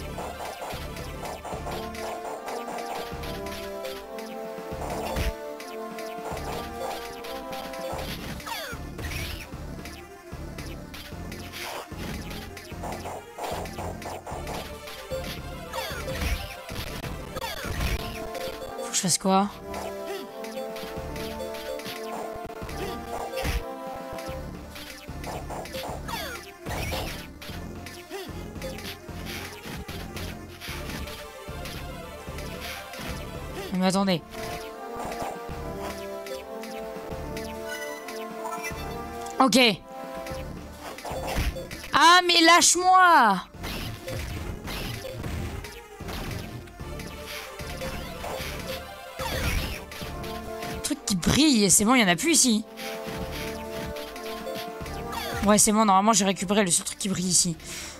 Faut que je fasse quoi? Mais attendez. Ok. Ah, mais lâche-moi! Truc qui brille, c'est bon, il y en a plus ici. Ouais, c'est bon, normalement j'ai récupéré le seul truc qui brille ici.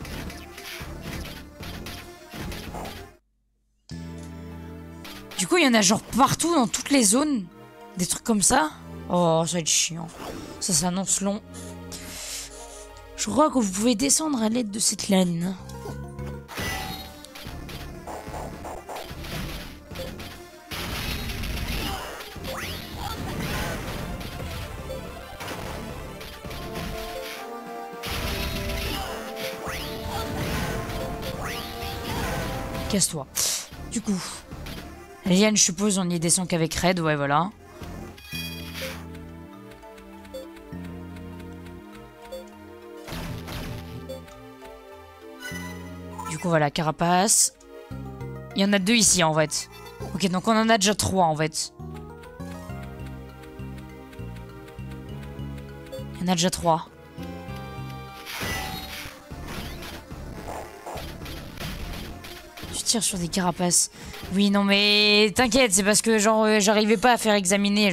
Du coup, il y en a genre partout dans toutes les zones. Des trucs comme ça. Oh, ça va être chiant. Ça s'annonce long. Je crois que vous pouvez descendre à l'aide de cette laine. Casse-toi. Du coup... Liane, je suppose, on y descend qu'avec Red, ouais, voilà. Du coup, voilà, carapace. Il y en a 2 ici, en fait. Ok, donc on en a déjà 3, en fait. Il y en a déjà 3. Tu tires sur des carapaces. Oui, non, mais t'inquiète, c'est parce que genre j'arrivais pas à faire examiner,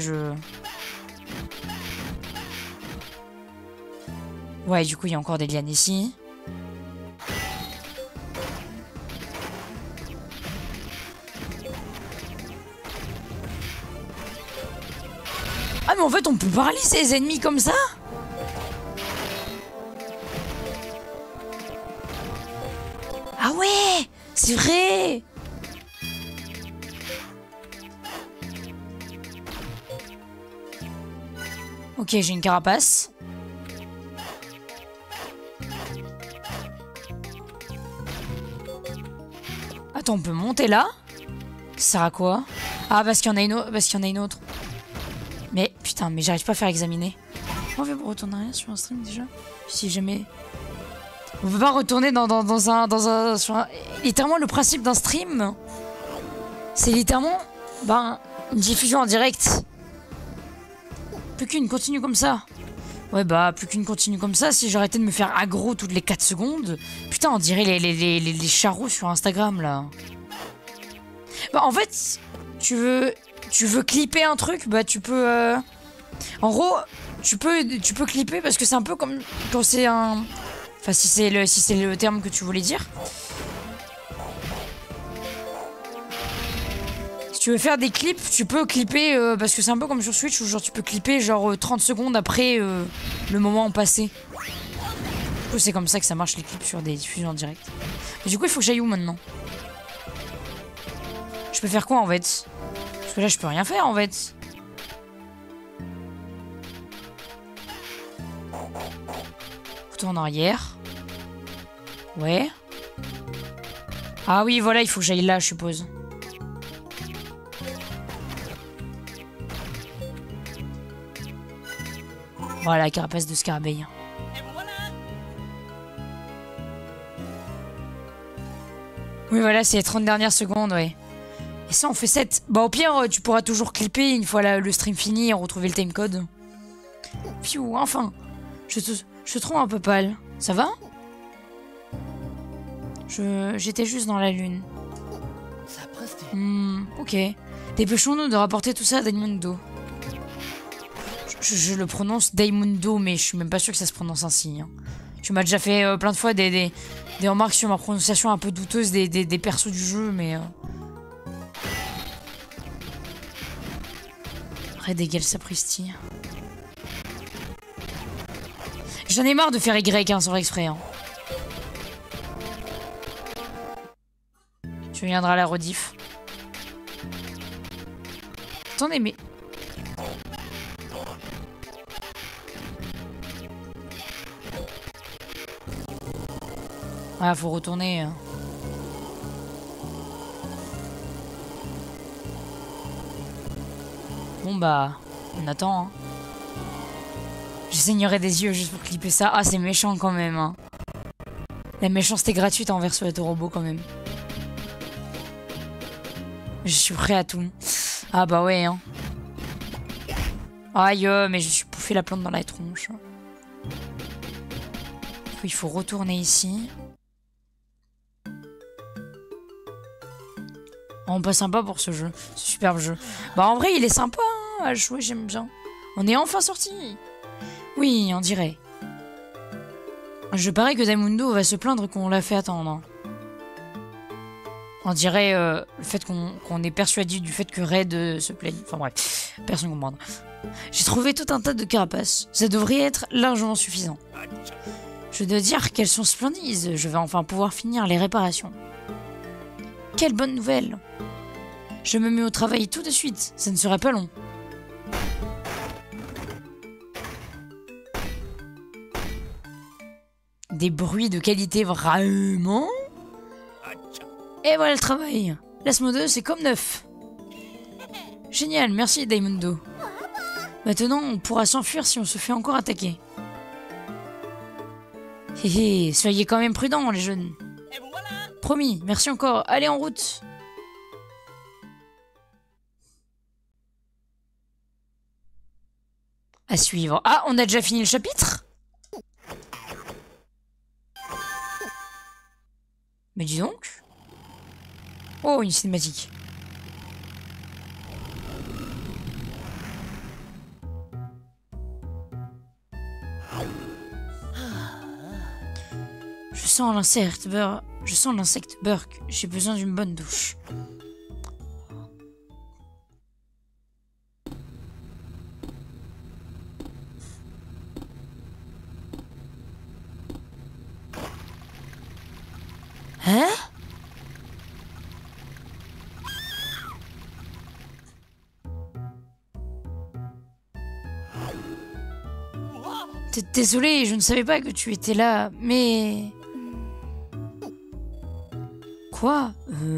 Ouais, du coup, il y a encore des lianes ici. Ah, mais en fait, on peut paralyser les ennemis comme ça? Ah ouais, c'est vrai. Ok, j'ai une carapace. Attends, on peut monter là? Ça sert à quoi? Ah, parce qu'il y en a une autre. Parce qu'il y en a une autre. Mais putain, mais j'arrive pas à faire examiner. On fait pour retourner rien sur un stream déjà? Si jamais. On peut pas retourner dans un. Littéralement, le principe d'un stream, c'est littéralement. Ben, une diffusion en direct. Plus qu'une continue comme ça. Ouais, bah, plus qu'une continue comme ça. Si j'arrêtais de me faire aggro toutes les 4 secondes. Putain, on dirait les charros sur Instagram, là. Bah, en fait, Tu veux clipper un truc, bah tu peux... En gros, tu peux clipper parce que c'est un peu comme quand c'est un... Enfin, si c'est le terme que tu voulais dire. Si tu veux faire des clips, tu peux clipper parce que c'est un peu comme sur Switch où genre tu peux clipper genre 30 secondes après le moment passé. Du coup, c'est comme ça que ça marche les clips sur des diffusions en direct. Mais du coup, il faut que j'aille où maintenant? Je peux faire quoi en fait? Parce que là, je peux rien faire en fait. Retour en arrière. Ouais. Ah oui, voilà, il faut que j'aille là, je suppose. Voilà, carapace de scarabée. Oui, voilà, c'est les 30 dernières secondes, ouais. Et ça, on fait 7. Bah, au pire, tu pourras toujours clipper une fois le stream fini et retrouver le timecode. Pfiou, enfin. Je te trouve un peu pâle. Ça va? J'étais juste dans la lune. Ok. Dépêchons-nous de rapporter tout ça à Daimundo. Je le prononce Daimundo, mais je suis même pas sûr que ça se prononce ainsi. Hein. Tu m'as déjà fait plein de fois des remarques sur ma prononciation un peu douteuse des persos du jeu, mais... Red Eagle Sapristi. J'en ai marre de faire Y hein, sans faire exprès. Hein. Tu viendras à la rediff. Attendez, mais... Ah, faut retourner. Bon bah, on attend. Hein. Je saignerai des yeux juste pour clipper ça. Ah, c'est méchant quand même. Hein. La méchanceté gratuite envers ce robot quand même. Je suis prêt à tout. Ah bah ouais. Hein. Aïe, mais je suis bouffé la plante dans la tronche. Il faut retourner ici. On passe sympa pour ce jeu, ce superbe jeu. Bah en vrai il est sympa hein, à jouer, j'aime bien. On est enfin sorti. Oui, on dirait. Je parie que Daimundo va se plaindre qu'on l'a fait attendre. On dirait le fait qu'on est persuadé du fait que Red se plaigne. Enfin bref, personne ne comprendra. J'ai trouvé tout un tas de carapaces. Ça devrait être largement suffisant. Je dois dire qu'elles sont splendides. Je vais enfin pouvoir finir les réparations. Quelle bonne nouvelle! Je me mets au travail tout de suite, ça ne serait pas long. Des bruits de qualité vraiment? Et voilà le travail. L'Asmodee, c'est comme neuf. Génial, merci Daimundo. Maintenant, on pourra s'enfuir si on se fait encore attaquer. Hé hé, soyez quand même prudents les jeunes. Promis, merci encore. Allez, en route. À suivre. Ah, on a déjà fini le chapitre? Mais dis donc. Oh, une cinématique. Je sens l'insecte Burk. J'ai besoin d'une bonne douche. Hein? Désolée, je ne savais pas que tu étais là, mais... Quoi?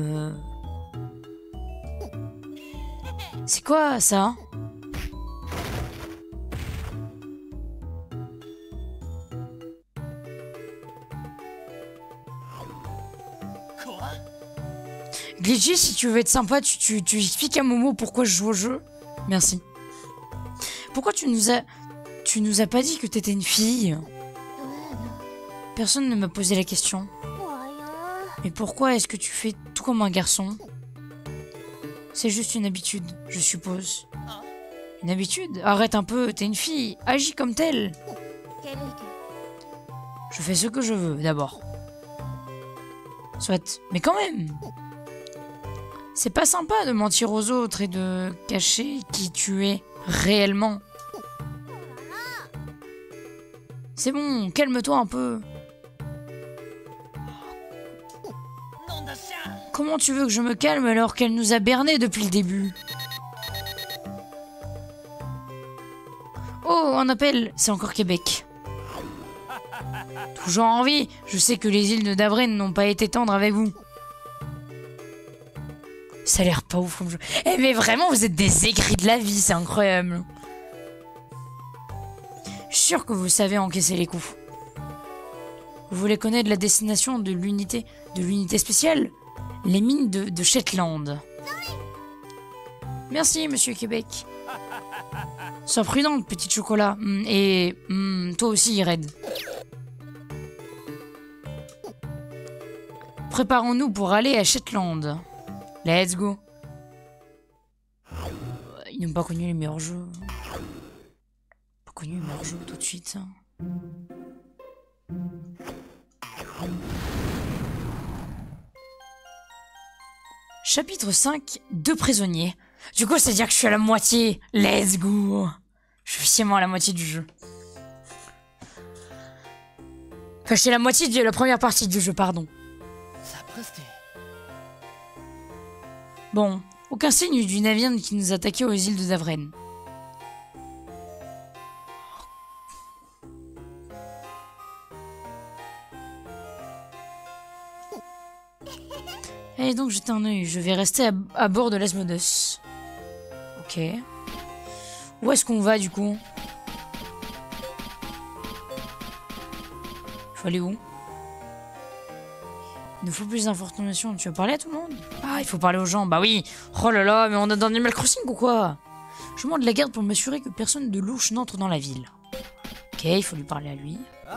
C'est quoi ça? Glitchy, si tu veux être sympa, tu expliques à Momo pourquoi je joue au jeu. Merci. Pourquoi tu nous as pas dit que t'étais une fille? Personne ne m'a posé la question. Mais pourquoi est-ce que tu fais tout comme un garçon? C'est juste une habitude, je suppose. Une habitude? Arrête un peu, t'es une fille. Agis comme telle. Je fais ce que je veux, d'abord. Soit, mais quand même. C'est pas sympa de mentir aux autres et de cacher qui tu es réellement. C'est bon, calme-toi un peu. Comment tu veux que je me calme alors qu'elle nous a bernés depuis le début? Oh, un appel, c'est encore Québec. Toujours en vie, je sais que les îles de Davren n'ont pas été tendres avec vous. Ça a l'air pas ouf comme jeu. Eh mais vraiment, vous êtes des aigris de la vie, c'est incroyable. Je suis sûr que vous savez encaisser les coups. Vous voulez connaître la destination de l'unité spéciale? Les mines de Shetland. Merci, monsieur Québec. Sois prudente, petit chocolat. Et toi aussi, Red. Préparons-nous pour aller à Shetland. Let's go. Ils n'ont pas connu les meilleurs jeux. Pas connu les meilleurs jeux tout de suite. Chapitre 5, 2 prisonniers. Du coup, c'est-à-dire que je suis à la moitié. Let's go. Je suis officiellement à la moitié du jeu. Enfin, je suis à la moitié de la première partie du jeu, pardon. Bon, aucun signe du navire qui nous attaquait aux îles de Davren. Allez donc jeter un œil, je vais rester à bord de l'Asmodeus. Ok. Où est-ce qu'on va du coup? Faut aller où? Il nous faut plus d'informations. Tu veux parler à tout le monde? Ah, il faut parler aux gens. Bah oui. Oh là là, mais on est dans Animal Crossing ou quoi? Je demande la garde pour m'assurer que personne de louche n'entre dans la ville. Ok, il faut lui parler à lui.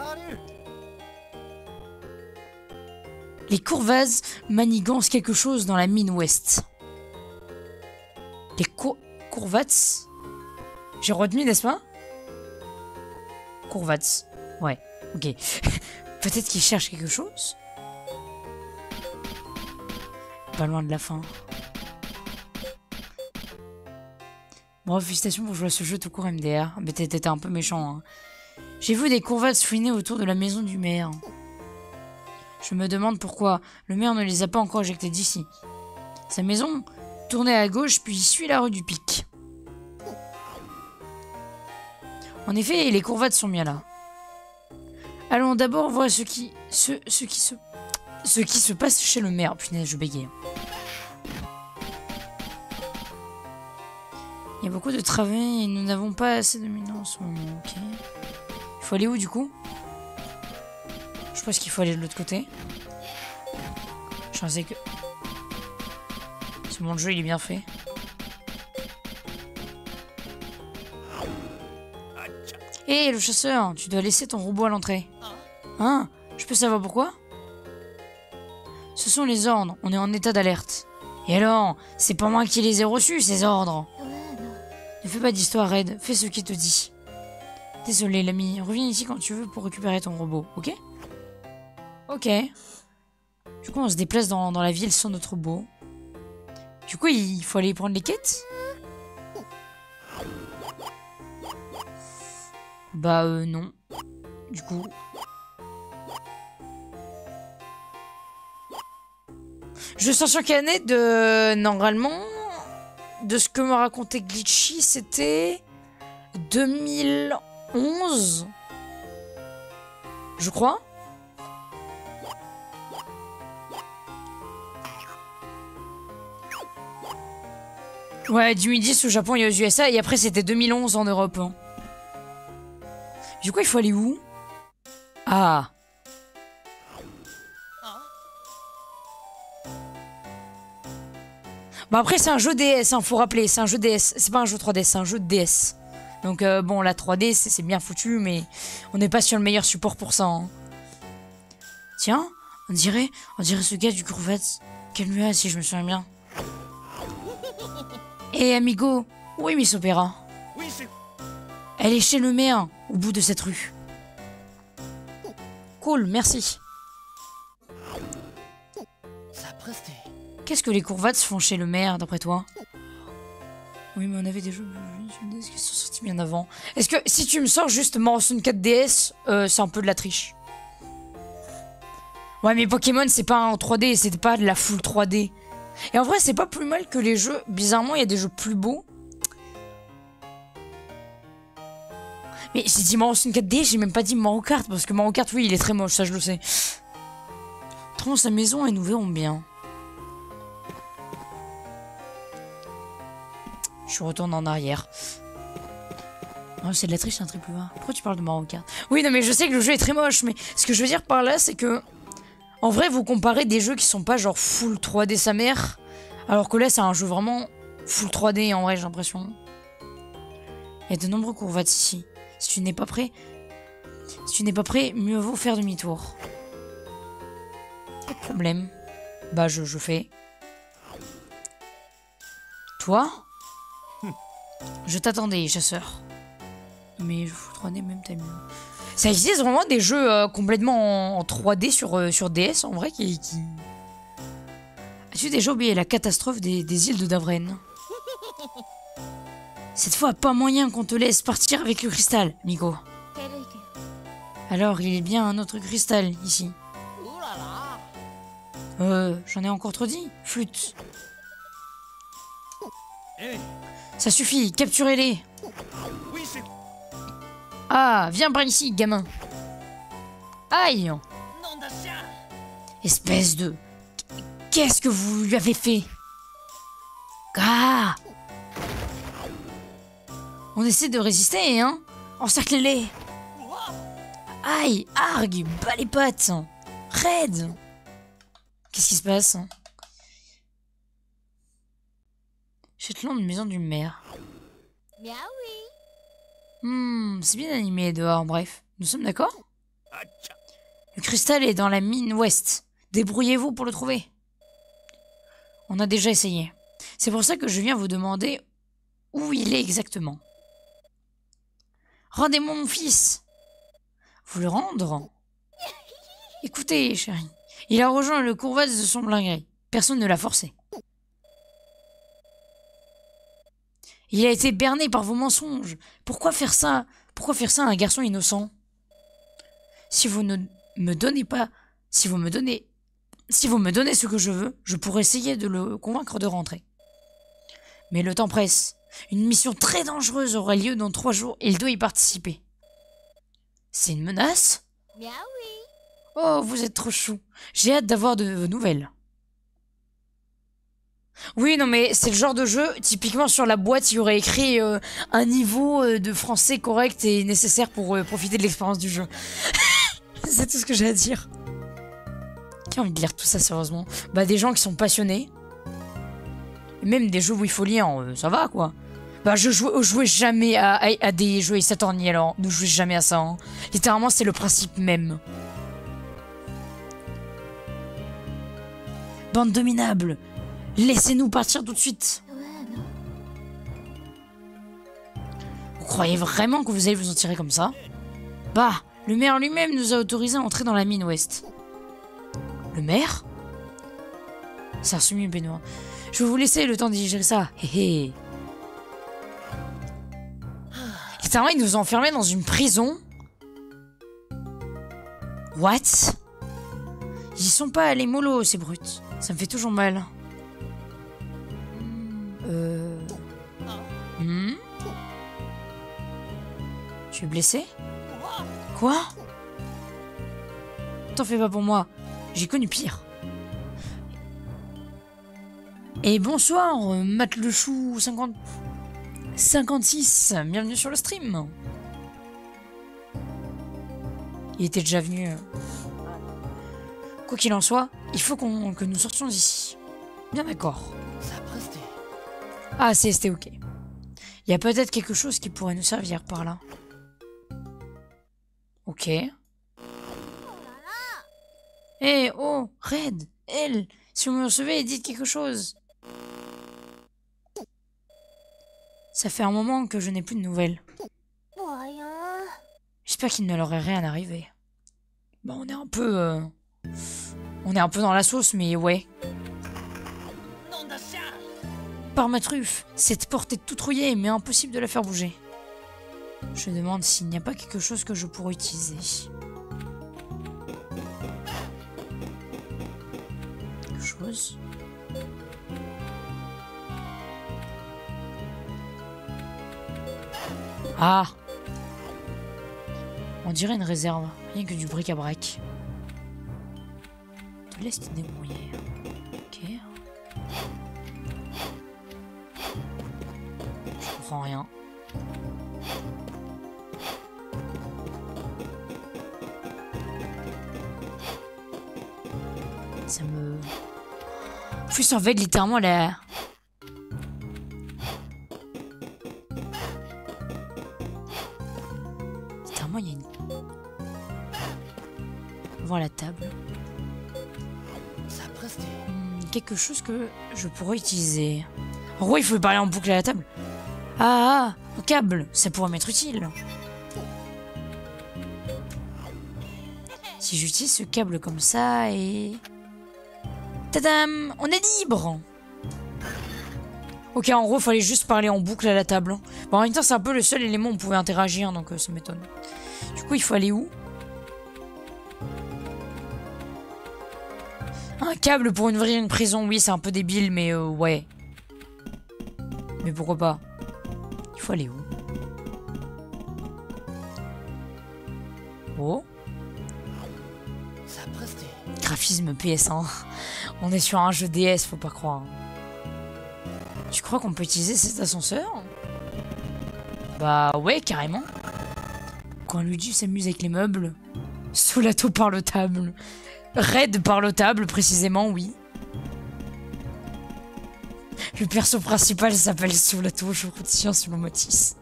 Les Courvazes manigancent quelque chose dans la mine ouest. Les Courvats? J'ai retenu, n'est-ce pas? Courvats. Ouais, ok. Peut-être qu'ils cherchent quelque chose? Pas loin de la fin. Bon, félicitations pour jouer à ce jeu tout court MDR. Mais t'étais un peu méchant, hein. J'ai vu des Courvats fouiner autour de la maison du maire. Je me demande pourquoi le maire ne les a pas encore éjectés d'ici. Sa maison tournait à gauche puis suit la rue du Pic. En effet, les Courvats sont bien là. Allons d'abord voir ce qui se passe chez le maire. Punaise, je bégaye. Il y a beaucoup de travail et nous n'avons pas assez de mineurs en ce moment. Ok. Il faut aller où du coup? Je pense qu'il faut aller de l'autre côté. Je pensais que... C'est bon, le jeu il est bien fait. Hé, le chasseur, tu dois laisser ton robot à l'entrée. Hein? Je peux savoir pourquoi? Ce sont les ordres, on est en état d'alerte. Et alors? C'est pas moi qui les ai reçus, ces ordres. Ne fais pas d'histoire, Red, fais ce qu'il te dit. Désolé, l'ami, reviens ici quand tu veux pour récupérer ton robot, ok? Ok. Du coup, on se déplace dans la ville sans notre robot. Du coup, il faut aller prendre les quêtes? Bah, non. Du coup... Je sens sur Canet de... Normalement, de ce que me racontait Glitchy, c'était... 2011 je crois. Ouais, 2010 au Japon et aux USA, et après c'était 2011 en Europe. Hein. Du coup, il faut aller où? Ah. Bah après, c'est un jeu DS, hein, faut rappeler, c'est un jeu DS. C'est pas un jeu 3DS, c'est un jeu DS. Donc bon, la 3D, c'est bien foutu, mais on n'est pas sur le meilleur support pour ça. Hein. Tiens, on dirait ce gars du Courvat. Quel nuage, si je me souviens bien. Eh, amigo, où est Miss Opéra? Elle est chez le maire, au bout de cette rue. Cool, merci. Qu'est-ce que les Courvats font chez le maire, d'après toi? Oui, mais on avait des jeux qui sont sortis bien avant. Est-ce que si tu me sors juste Morrison 4DS, c'est un peu de la triche? Ouais, mais Pokémon, c'est pas en 3D, c'est pas de la full 3D. Et en vrai, c'est pas plus mal que les jeux. Bizarrement, il y a des jeux plus beaux. Mais j'ai dit Morrison 4D, j'ai même pas dit Mario Kart, parce que Mario Kart, oui, il est très moche, ça je le sais. Trouvons sa maison et nous verrons bien. Je retourne en arrière. Oh, c'est de la triche, c'est un triple A. Pourquoi tu parles de Mario Kart? Oui, non, mais je sais que le jeu est très moche, mais ce que je veux dire par là, c'est que... En vrai, vous comparez des jeux qui sont pas genre full 3D sa mère, alors que là, c'est un jeu vraiment full 3D, en vrai, j'ai l'impression. Il y a de nombreux courvats ici. Si tu n'es pas prêt... Si tu n'es pas prêt, mieux vaut faire demi-tour. Pas de problème. Bah, je fais. Toi? Je t'attendais, chasseur. Mais je fous 3D, même t'as mieux. Ça existe vraiment des jeux complètement en 3D sur DS, en vrai, qui... As-tu déjà oublié la catastrophe des îles de Davren? Cette fois, pas moyen qu'on te laisse partir avec le cristal, Miko. Alors, il est bien un autre cristal, ici. J'en ai encore trop dit. Flûte. Ça suffit, capturez-les. Ah, viens par ici, gamin. Aïe. Espèce de... Qu'est-ce que vous lui avez fait? Ah. On essaie de résister, hein? Encerclez-les. Aïe, argue, bas les pattes. Raide. Qu'est-ce qui se passe? Shetland, maison du maire. C'est bien animé dehors, bref. Nous sommes d'accord? Le cristal est dans la mine ouest. Débrouillez-vous pour le trouver. On a déjà essayé. C'est pour ça que je viens vous demander où il est exactement. Rendez-moi mon fils. Vous le rendre? Écoutez, chérie. Il a rejoint le Courvats de son plein gré. Personne ne l'a forcé. Il a été berné par vos mensonges. Pourquoi faire ça? Pourquoi faire ça à un garçon innocent? Si vous ne me donnez pas... Si vous me donnez ce que je veux, je pourrais essayer de le convaincre de rentrer. Mais le temps presse. Une mission très dangereuse aura lieu dans 3 jours et il doit y participer. C'est une menace? Oh, vous êtes trop chou. J'ai hâte d'avoir de vos nouvelles. Oui, non, mais c'est le genre de jeu, typiquement sur la boîte, il y aurait écrit un niveau de français correct et nécessaire pour profiter de l'expérience du jeu. C'est tout ce que j'ai à dire. Qui a envie de lire tout ça, sérieusement? Bah, des gens qui sont passionnés. Et même des jeux où il faut lire, ça va, quoi. Bah, je jouais jamais à des jeux Ace Attorney, alors. Ne jouez jamais à ça, hein. Littéralement, c'est le principe même. Bande de minables. Laissez-nous partir tout de suite. Vous croyez vraiment que vous allez vous en tirer comme ça? Bah, le maire lui-même nous a autorisé à entrer dans la mine ouest. Le maire? C'est un semi-baignoire. Je vais vous laisser le temps de digérer ça. Hé hé. Littéralement, ils nous ont enfermés dans une prison. What? Ils y sont pas allés mollo, ces brutes. Ça me fait toujours mal. Tu es blessé? Quoi? T'en fais pas pour moi. J'ai connu pire. Et bonsoir, Matlechou 56. Bienvenue sur le stream. Il était déjà venu. Quoi qu'il en soit, il faut que nous sortions d'ici. Bien d'accord. Ah, c'était ok. Il y a peut-être quelque chose qui pourrait nous servir par là. Ok. Oh, Red, elle, si vous me recevez, dites quelque chose. Ça fait un moment que je n'ai plus de nouvelles. Rien. J'espère qu'il ne leur est rien arrivé. Bon, on est un peu... On est un peu dans la sauce, mais ouais. Par ma truffe, cette porte est toute rouillée, mais impossible de la faire bouger. Je me demande s'il n'y a pas quelque chose que je pourrais utiliser. Quelque chose? Ah! On dirait une réserve, rien que du bric-à-brac. De l'est débrouillé. Ok. Je comprends rien. Ça me... Je surveille littéralement la... Littéralement, il y a une... Voir la table. Quelque chose que je pourrais utiliser. En gros, il faut parler en boucle à la table. Ah, un câble, ça pourrait m'être utile. Si j'utilise ce câble comme ça et... Tadam, on est libre. Ok, en gros, il fallait juste parler en boucle à la table. Bon, en même temps, c'est un peu le seul élément où on pouvait interagir, donc ça m'étonne. Du coup, il faut aller où? Un câble pour ouvrir une prison, oui, c'est un peu débile, mais ouais. Mais pourquoi pas? Il faut aller où? Oh. Graphisme PS1. On est sur un jeu DS, faut pas croire. Tu crois qu'on peut utiliser cet ascenseur? Bah ouais, carrément. Quand Luigi s'amuse avec les meubles, Solato par le table. Red par le table, précisément, oui. Le perso principal s'appelle Solato, je retiens sur le motis.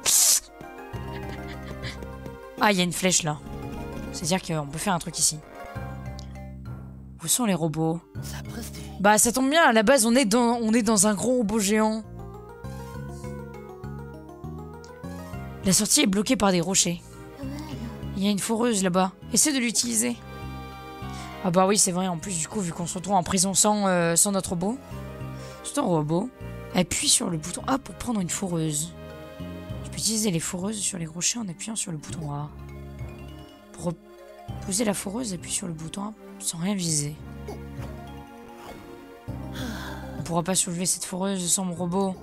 Ah, il y a une flèche là. C'est-à-dire qu'on peut faire un truc ici. Où sont les robots? Bah, ça tombe bien, à la base, on est dans un gros robot géant. La sortie est bloquée par des rochers. Il y a une foreuse là-bas. Essaie de l'utiliser. Ah bah oui, c'est vrai, en plus, du coup, vu qu'on se retrouve en prison sans notre robot. C'est un robot. Appuie sur le bouton A pour prendre une foreuse. Tu peux utiliser les foreuses sur les rochers en appuyant sur le bouton A. Pour poser la foreuse, appuie sur le bouton A sans rien viser. On pourra pas soulever cette foreuse sans mon robot.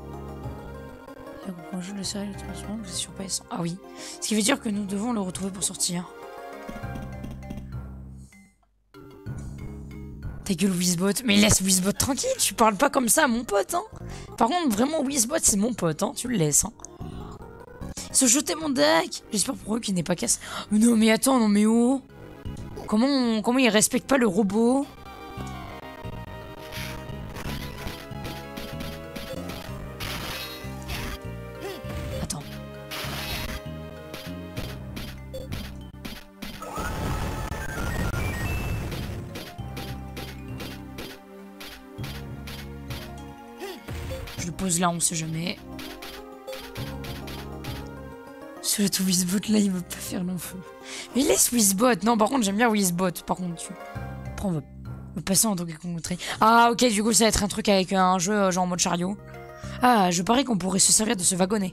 Ah oui. Ce qui veut dire que nous devons le retrouver pour sortir. Ta gueule, Wizbot. Mais laisse Wizbot tranquille, tu parles pas comme ça à mon pote, hein. Par contre, vraiment, Wizbot, c'est mon pote, hein. Tu le laisses, hein. Se jeter mon deck. J'espère pour eux qu'il n'est pas cassé. Non, mais attends, non, mais oh. Comment il respecte pas le robot? Attends. Je le pose là, on sait jamais. Sur le tout Wizbot là, il veut pas faire long feu. Mais laisse Wizbot. Non, par contre, j'aime bien Wizbot. Par contre, tu... Après, on va passer en tant que contré. Ah, ok, du coup, ça va être un truc avec un jeu genre en mode chariot. Ah, je parie qu'on pourrait se servir de ce wagonnet.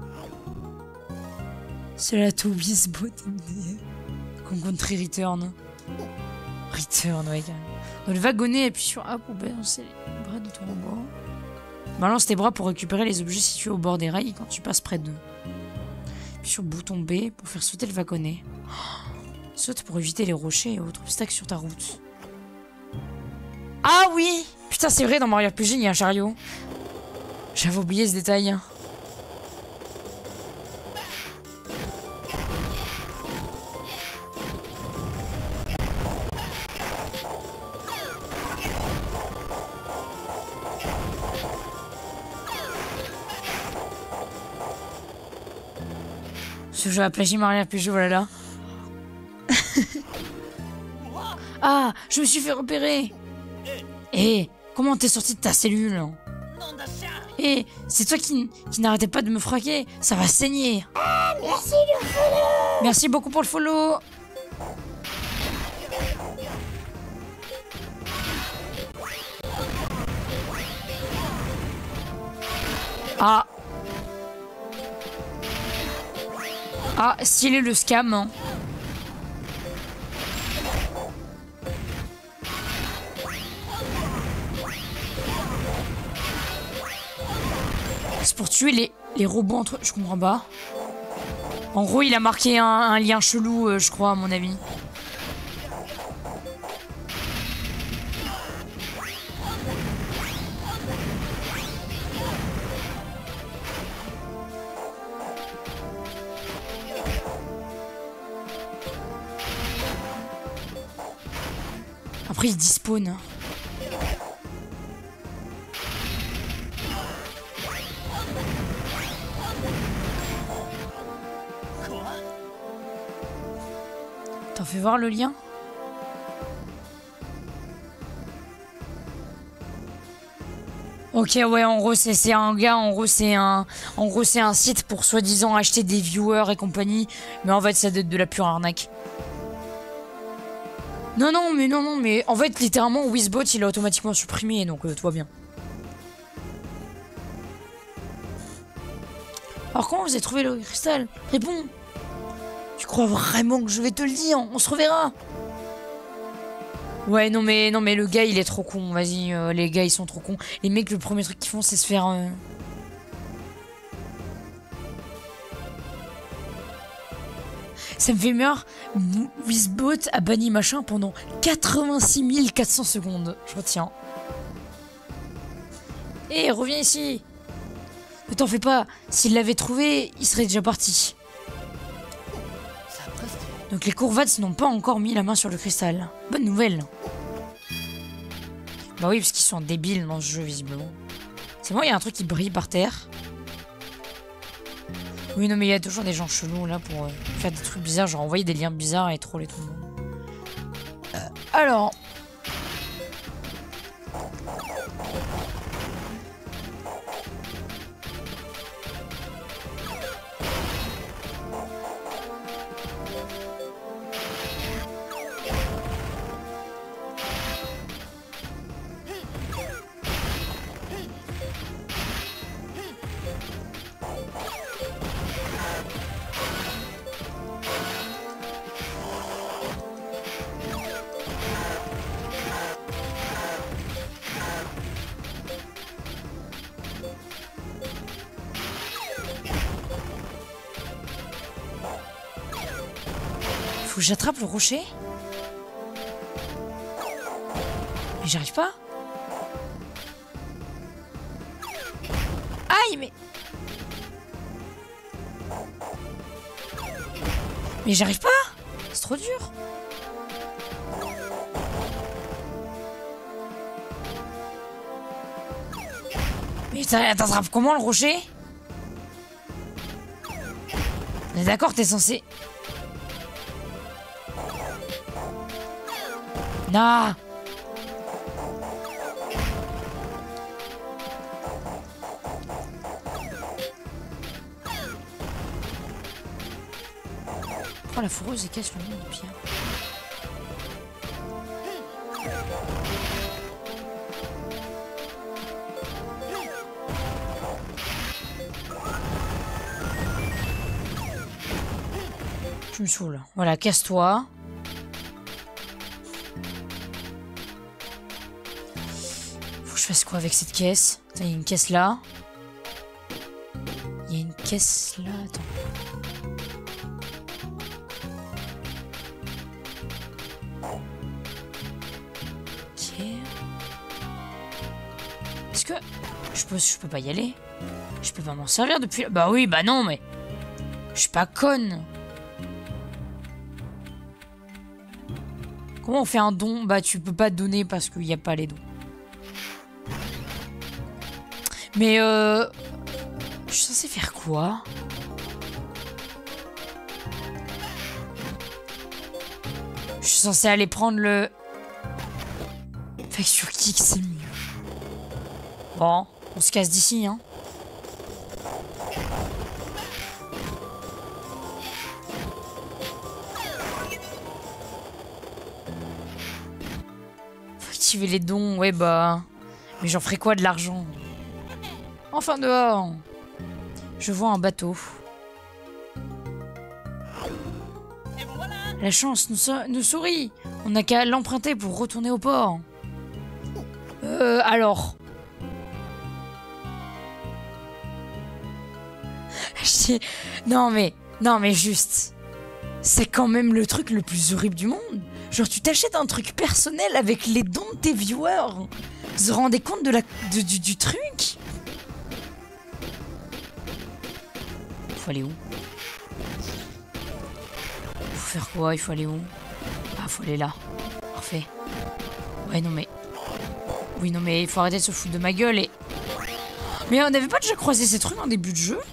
C'est là tout Wizbot. Contré Return. Return, ouais, carrément. Dans le wagonnet, appuie sur A pour balancer les bras de ton robot. Balance tes bras pour récupérer les objets situés au bord des rails quand tu passes près d'eux. Appuie sur le bouton B pour faire sauter le wagonnet. Saute pour éviter les rochers et autres obstacles sur ta route. Ah oui! Putain, c'est vrai, dans Mario RPG, il y a un chariot. J'avais oublié ce détail. Ce jeu a plagié Mario RPG, voilà. Ah, je me suis fait repérer. Hé, comment t'es sorti de ta cellule? Et c'est toi qui n'arrêtais pas de me fraquer. Ça va saigner. Ah, merci le follow. Merci beaucoup pour le follow. Ah. Ah, stylé le scam. Hein. C'est pour tuer les robots entre eux. Je comprends pas. En gros, il a marqué un lien chelou, je crois, à mon avis. Après, il despawn. T'en fais voir le lien? Ok, ouais, en gros, c'est un gars, en gros, c'est un site pour soi-disant acheter des viewers et compagnie. Mais en fait, ça doit être de la pure arnaque. Non, mais en fait, littéralement, Wizbot, il a automatiquement supprimé, donc tout va bien. Alors, comment vous avez trouvé le cristal? Réponds! Tu crois vraiment que je vais te le dire? On se reverra! Ouais, non, mais le gars, il est trop con. Vas-y, les gars, ils sont trop cons. Les mecs, le premier truc qu'ils font, c'est se faire... Ça me fait peur. Wizbot a banni machin pendant 86 400 secondes. Je retiens. Hé, reviens ici. Ne t'en fais pas. S'il l'avait trouvé, il serait déjà parti. Donc les Courvats n'ont pas encore mis la main sur le cristal. Bonne nouvelle. Bah oui, parce qu'ils sont débiles dans ce jeu, visiblement. C'est bon, il y a un truc qui brille par terre. Oui, non, mais il y a toujours des gens chelous là pour faire des trucs bizarres, genre envoyer des liens bizarres et troller tout le monde. Alors. Faut que j'attrape le rocher? Mais j'arrive pas. Aïe, mais... Mais j'arrive pas. C'est trop dur. Mais t'attrapes comment le rocher? On est d'accord, t'es censé... Non. Prends la fourreuse et casse le mur de pierre. Je me saoule. Voilà, casse-toi. Je fasse quoi avec cette caisse? Attends, il y a une caisse là. Il y a une caisse là. Attends. Ok. Est-ce que... Je peux pas y aller? Je peux pas m'en servir depuis... Bah oui, bah non, mais... Je suis pas conne. Comment on fait un don? Bah tu peux pas donner parce qu'il n'y a pas les dons. Mais je suis censé faire quoi? Je suis censé aller prendre le... Fait que sur qui que c'est mieux? Bon. On se casse d'ici, hein. Faut activer les dons, ouais bah... Mais j'en ferai quoi de l'argent? Enfin dehors. Je vois un bateau. La chance nous sourit. On n'a qu'à l'emprunter pour retourner au port. Alors... Non mais juste... C'est quand même le truc le plus horrible du monde. Genre tu t'achètes un truc personnel avec les dons de tes viewers. Vous vous rendez compte de du truc? Faut aller où? Faut faire quoi? Il faut aller où? Ah, faut aller là. Parfait. Ouais, non mais... Oui, non mais il faut arrêter de se foutre de ma gueule et... Mais on n'avait pas déjà croisé ces trucs en début de jeu?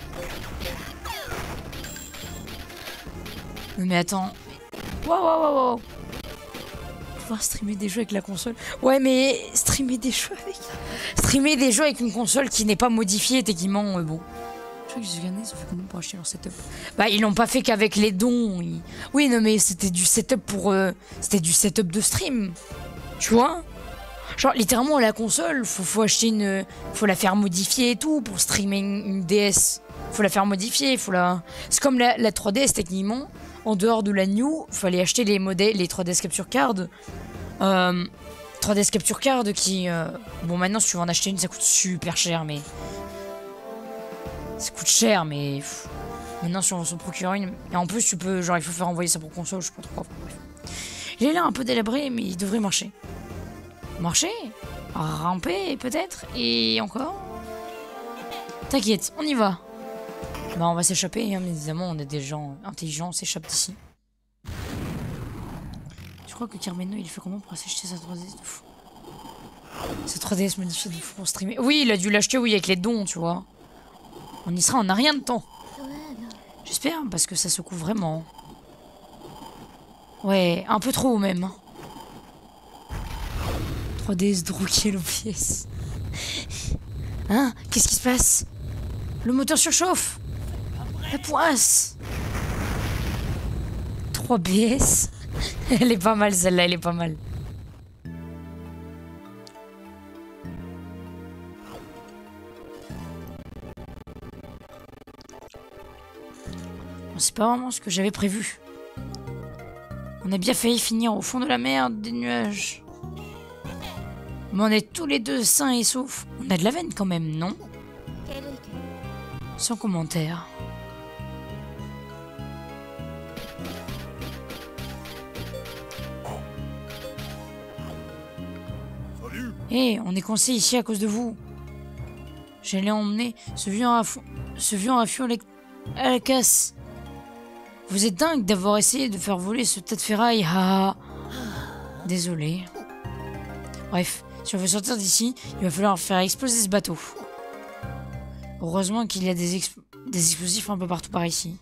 Mais attends... Waouh. Pouvoir streamer des jeux avec la console. Ouais, mais streamer des jeux avec une console qui n'est pas modifiée, techniquement, bon. Je crois que j'ai gagné, ça fait comment pour acheter leur setup? Bah, ils l'ont pas fait qu'avec les dons. Oui, non, mais c'était du setup pour... C'était du setup de stream. Tu vois? Genre, littéralement, la console, faut acheter une... Faut la faire modifier et tout pour streamer une DS. Faut la faire modifier, faut la... C'est comme la 3DS, techniquement. En dehors de la New, il fallait acheter les modèles, les 3DS Capture Card. 3DS Capture Card qui... Bon, maintenant, si tu veux en acheter une, ça coûte super cher, mais... Ça coûte cher, mais... Maintenant, si on s'en procure une... Et en plus, tu peux... Genre, il faut faire envoyer ça pour console, je sais pas trop quoi. Bref. Il est là un peu délabré, mais il devrait marcher. Marcher? Ramper, peut-être? Et encore? T'inquiète, on y va. Bah, on va s'échapper, hein, mais évidemment, on est des gens intelligents, on s'échappe d'ici. Je crois que Carmeno, il fait comment pour acheter sa 3DS de fou? Sa 3DS modifiée de fou pour streamer. Oui, il a dû l'acheter, oui, avec les dons, tu vois. On y sera, on n'a rien de temps. J'espère, parce que ça secoue vraiment. Ouais, un peu trop même. 3DS drogué l'OBS. Hein? Qu'est-ce qui se passe? Le moteur surchauffe. La poisse. 3BS. Elle est pas mal celle-là, elle est pas mal. Bon, c'est pas vraiment ce que j'avais prévu. On a bien failli finir au fond de la mer des nuages. Mais on est tous les deux sains et saufs. On a de la veine quand même, non? Sans commentaire. Hé, on est coincé ici à cause de vous. J'allais emmener ce vieux à la casse. Vous êtes dingue d'avoir essayé de faire voler ce tas de ferraille. Ah, désolé. Bref, si on veut sortir d'ici, il va falloir faire exploser ce bateau. Heureusement qu'il y a des explosifs un peu partout par ici.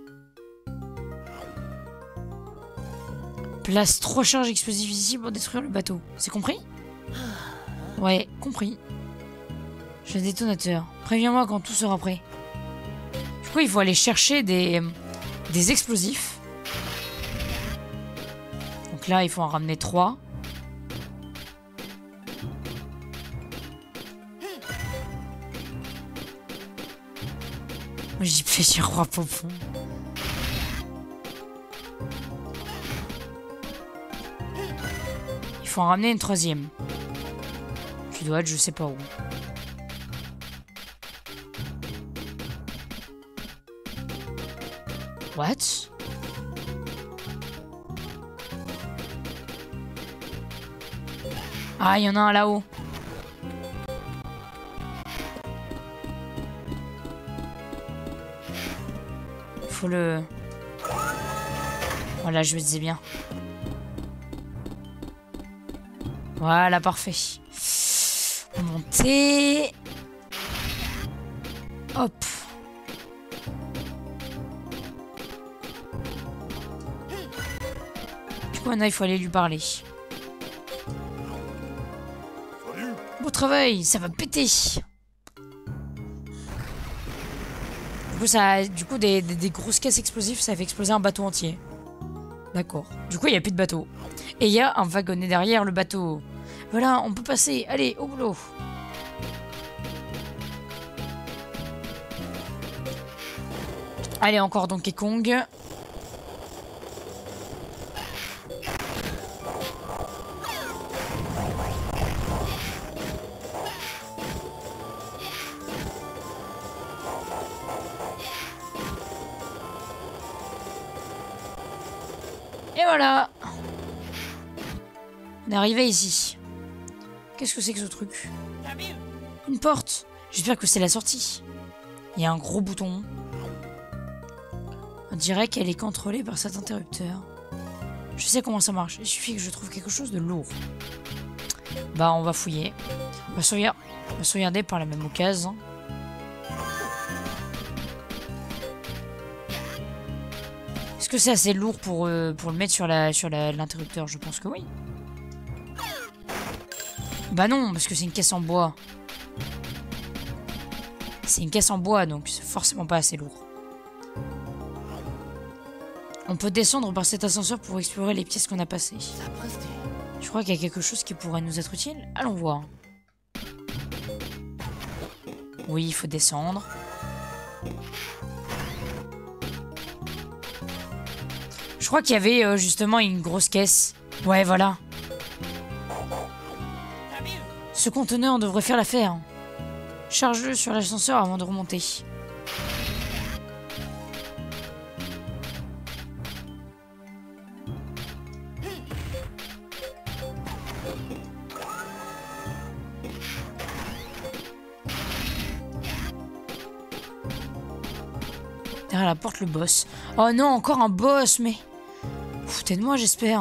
Place 3 charges explosives ici pour détruire le bateau. C'est compris? Ouais, compris. J'ai un détonateur. Préviens-moi quand tout sera prêt. Du coup, il faut aller chercher des explosifs. Donc là, il faut en ramener 3. Moi, j'y fais roi Popon. Il faut en ramener une 3e. Qui doit être je sais pas où. What? Ah, il y en a un là-haut. Faut le... Voilà, je me disais bien. Voilà, parfait. Monter. Hop. Du coup, maintenant, il faut aller lui parler. Beau travail, ça va péter. coup, des grosses caisses explosives, ça fait exploser un bateau entier. D'accord. Du coup, il n'y a plus de bateau. Et il y a un wagonnet derrière le bateau. Voilà, on peut passer. Allez, au boulot. Allez, encore Donkey Kong. Et voilà. On est arrivé ici. Qu'est-ce que c'est que ce truc? Une porte. J'espère que c'est la sortie. Il y a un gros bouton. On dirait qu'elle est contrôlée par cet interrupteur. Je sais comment ça marche. Il suffit que je trouve quelque chose de lourd. Bah, on va fouiller. On va sauvegarder par la même occasion. Est-ce que c'est assez lourd pour le mettre sur l'interrupteur? Je pense que oui. Bah non, parce que c'est une caisse en bois. C'est une caisse en bois, donc c'est forcément pas assez lourd. On peut descendre par cet ascenseur pour explorer les pièces qu'on a passées. Je crois qu'il y a quelque chose qui pourrait nous être utile. Allons voir. Oui, il faut descendre. Je crois qu'il y avait justement une grosse caisse. Ouais, voilà. Ce conteneur devrait faire l'affaire. Charge-le sur l'ascenseur avant de remonter. Derrière la porte, le boss. Oh non, encore un boss, mais... Foutez de moi, j'espère.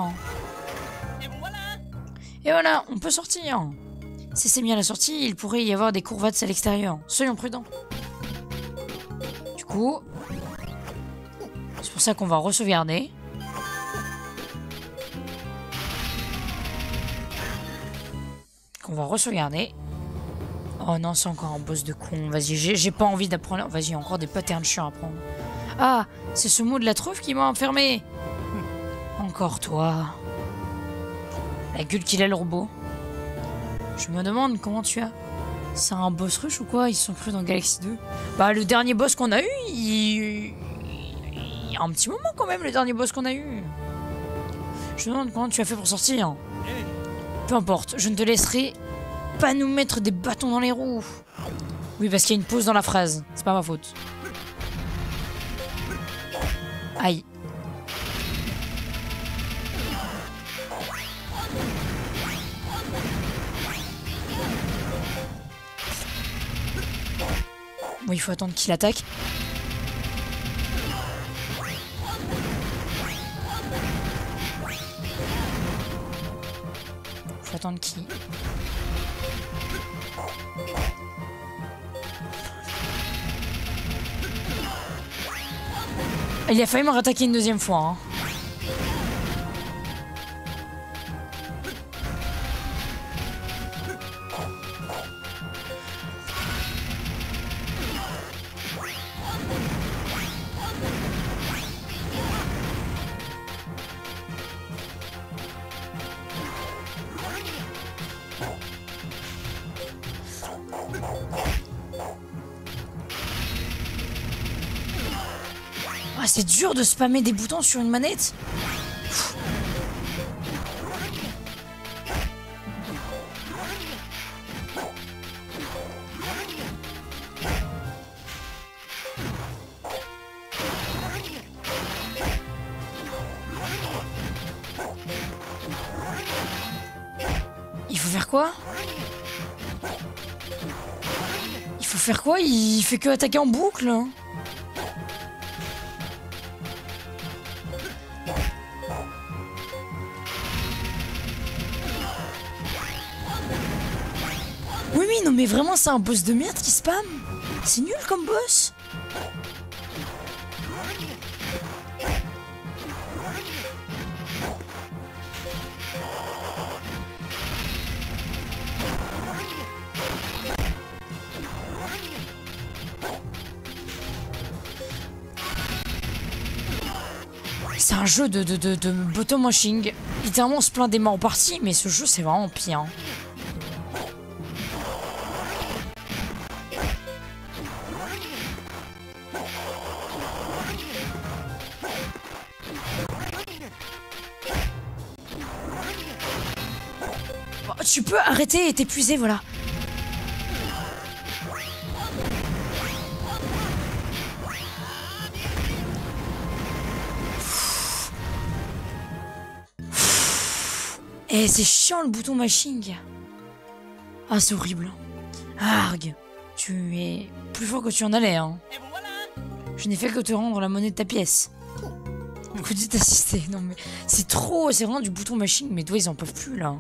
Et voilà, on peut sortir. Si c'est mis à la sortie, il pourrait y avoir des courvades à l'extérieur. Soyons prudents. Du coup... C'est pour ça qu'on va re-sauvegarder. Oh non, c'est encore un boss de con. Vas-y, j'ai pas envie d'apprendre... Vas-y, encore des patterns chiants à prendre. Ah, c'est ce mot de la truffe qui m'a enfermé. Encore toi. La gueule qu'il a, le robot. Je me demande comment tu as... C'est un boss rush ou quoi? Ils sont crus dans Galaxy 2. Bah, le dernier boss qu'on a eu, il y a un petit moment quand même, le dernier boss qu'on a eu. Je me demande comment tu as fait pour sortir. Peu importe, je ne te laisserai pas nous mettre des bâtons dans les roues. Oui, parce qu'il y a une pause dans la phrase. C'est pas ma faute. Aïe. Bon, il faut attendre qu'il attaque. Il faut attendre qu'il... Il a failli me rattaquer une deuxième fois. Hein. Ah, c'est dur de spammer des boutons sur une manette. Il faut faire quoi? Il faut faire quoi? Il fait que attaquer en boucle. Oui, non, mais vraiment, c'est un boss de merde qui spam. C'est nul comme boss. C'est un jeu de bottom washing. Littéralement, on se plaint des morts parties, mais ce jeu, c'est vraiment pire. Hein. Oh, tu peux arrêter et t'épuiser, voilà. Eh, c'est chiant le bouton mashing. Ah, c'est horrible. Arg, tu es plus fort que tu en as l'air. Hein. Je n'ai fait que te rendre la monnaie de ta pièce. Écoute, t'assister. Non mais c'est trop, c'est vraiment du bouton mashing. Mes doigts ils en peuvent plus là.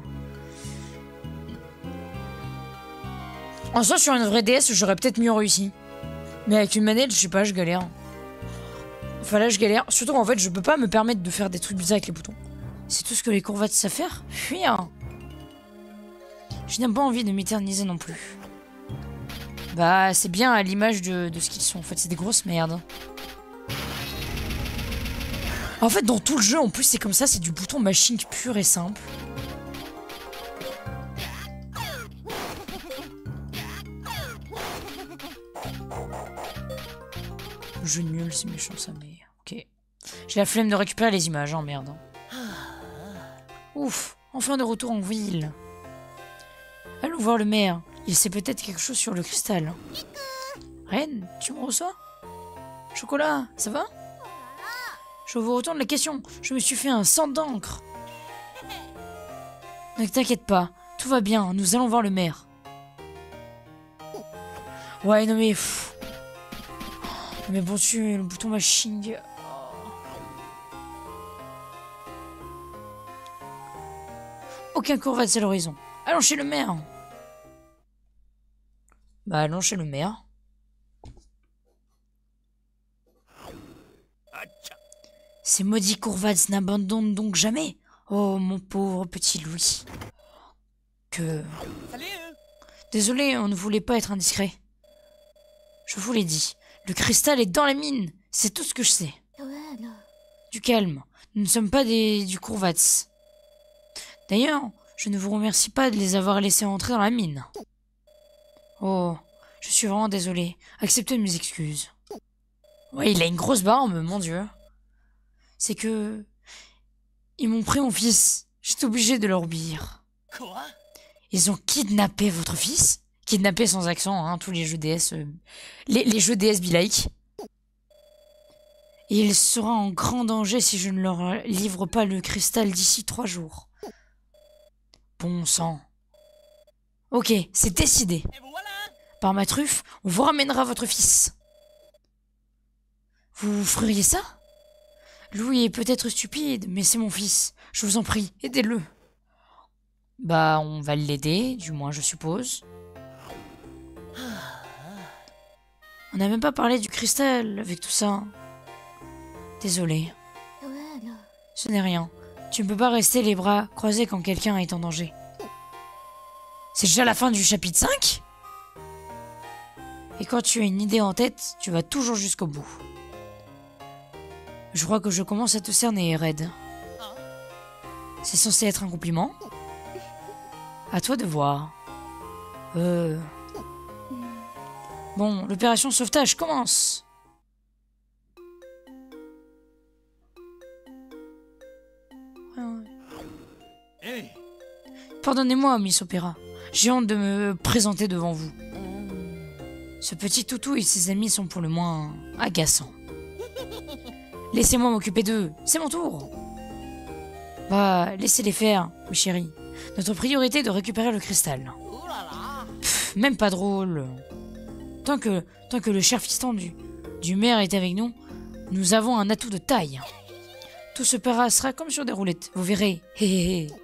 En soi, sur une vraie DS, j'aurais peut-être mieux réussi. Mais avec une manette, je sais pas, je galère. Enfin là, je galère. Surtout en fait, je peux pas me permettre de faire des trucs bizarres avec les boutons. C'est tout ce que les courvates savent faire. Fuir. Je n'ai pas envie de m'éterniser non plus. Bah, c'est bien à l'image de ce qu'ils sont. En fait, c'est des grosses merdes. En fait, dans tout le jeu, en plus, c'est comme ça. C'est du bouton mashing pur et simple. Jeu nul, c'est méchant ça, mais... Ok. J'ai la flemme de récupérer les images, hein, merde. Ouf, enfin de retour en ville. Allons voir le maire. Il sait peut-être quelque chose sur le cristal. Reine, tu me reçois? Chocolat, ça va? Je vous retourne la question. Je me suis fait un sang d'encre. Ne t'inquiète pas, tout va bien. Nous allons voir le maire. Ouais, non mais... Pff. Mais bon, tu le bouton mashing... Aucun courvade à l'horizon. Allons chez le maire. Bah allons chez le maire. Ces maudits courvades n'abandonnent donc jamais. Oh mon pauvre petit Louis. Que... Désolé, on ne voulait pas être indiscret. Je vous l'ai dit. Le cristal est dans la mine. C'est tout ce que je sais. Du calme. Nous ne sommes pas du courvades. D'ailleurs, je ne vous remercie pas de les avoir laissés entrer dans la mine. Oh, je suis vraiment désolé. Acceptez mes excuses. Ouais, il a une grosse barbe, mon Dieu. C'est que... Ils m'ont pris mon fils. J'étais obligé de leur obéir. Quoi? Ils ont kidnappé votre fils? Kidnappé sans accent, hein, tous les jeux DS... Les jeux DS be like. Et il sera en grand danger si je ne leur livre pas le cristal d'ici 3 jours. Bon sang. Ok, c'est décidé. Par ma truffe, on vous ramènera votre fils. Vous feriez ça? Louis est peut-être stupide, mais c'est mon fils. Je vous en prie, aidez-le. Bah, on va l'aider, du moins je suppose. On n'a même pas parlé du cristal avec tout ça. Désolé. Ce n'est rien. Tu ne peux pas rester les bras croisés quand quelqu'un est en danger. C'est déjà la fin du chapitre 5? Et quand tu as une idée en tête, tu vas toujours jusqu'au bout. Je crois que je commence à te cerner, Red. C'est censé être un compliment? À toi de voir. Bon, l'opération sauvetage commence. Pardonnez-moi, Miss Opéra. J'ai honte de me présenter devant vous. Ce petit toutou et ses amis sont pour le moins agaçants. Laissez-moi m'occuper d'eux, c'est mon tour. Bah, laissez-les faire, mes chéris. Notre priorité est de récupérer le cristal. Pff, même pas drôle. Tant que le cher fiston du maire est avec nous, nous avons un atout de taille. Tout se passera comme sur des roulettes, vous verrez. Hé hé hé.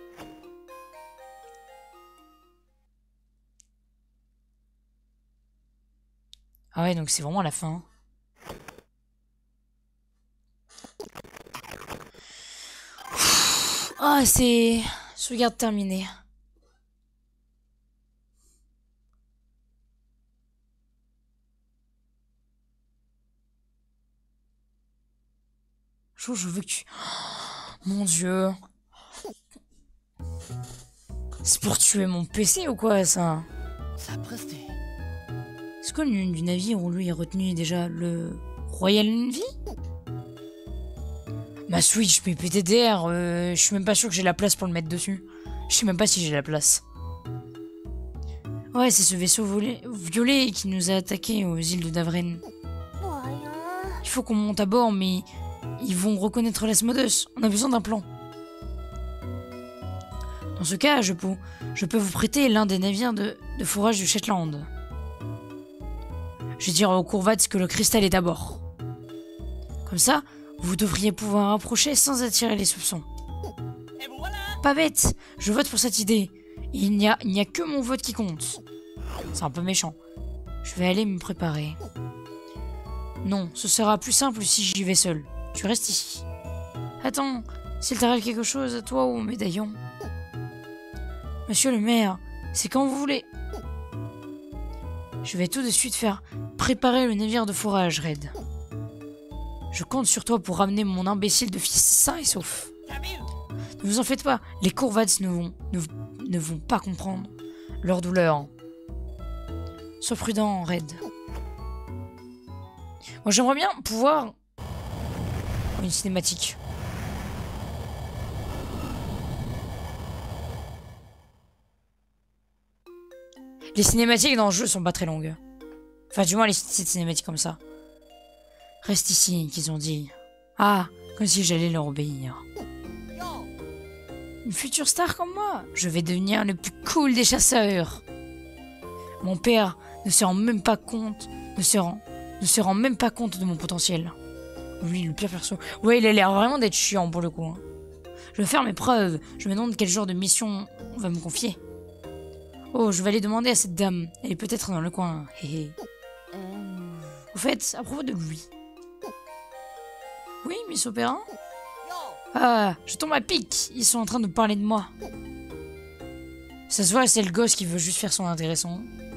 Ah ouais, donc c'est vraiment la fin. Ah, c'est... Sauvegarde terminée. Je veux que tu... Mon Dieu. C'est pour tuer mon PC ou quoi, ça? C'est quoi le nom du navire où lui est retenu déjà? Le Royal Navy? Ma Switch, mais PTDR, je suis même pas sûr que j'ai la place pour le mettre dessus. Je sais même pas si j'ai la place. Ouais, c'est ce vaisseau violet qui nous a attaqués aux îles de Davren. Il faut qu'on monte à bord, mais ils vont reconnaître l'Asmodeus. On a besoin d'un plan. Dans ce cas, je peux vous prêter l'un des navires de fourrage du Shetland. Je vais dire aux Courvats que le cristal est à bord. Comme ça, vous devriez pouvoir approcher sans attirer les soupçons. Pas bête, je vote pour cette idée. Il n'y a que mon vote qui compte. C'est un peu méchant. Je vais aller me préparer. Non, ce sera plus simple si j'y vais seul. Tu restes ici. Attends, s'il t'arrive quelque chose à toi ou au médaillon. Monsieur le maire, c'est quand vous voulez. Je vais tout de suite faire préparer le navire de fourrage, Red. Je compte sur toi pour ramener mon imbécile de fils sain et sauf. Ne vous en faites pas, les Courvats ne vont pas comprendre leur douleur. Sois prudent, Red. Moi, j'aimerais bien pouvoir... Une cinématique. Les cinématiques dans le jeu sont pas très longues. Enfin, du moins, les cinématiques comme ça. Reste ici, qu'ils ont dit. Ah, comme si j'allais leur obéir. Une future star comme moi, je vais devenir le plus cool des chasseurs. Mon père ne se rend même pas compte, ne se rend même pas compte de mon potentiel. Lui, le pire perso. Ouais, il a l'air vraiment d'être chiant pour le coup. Hein. Je vais faire mes preuves. Je me demande quel genre de mission on va me confier. Oh, je vais aller demander à cette dame. Elle est peut-être dans le coin. Hé hé. Au fait, à propos de lui. Oui, Miss Opéra? Ah, je tombe à pic. Ils sont en train de parler de moi. Ça se voit, c'est le gosse qui veut juste faire son intéressant.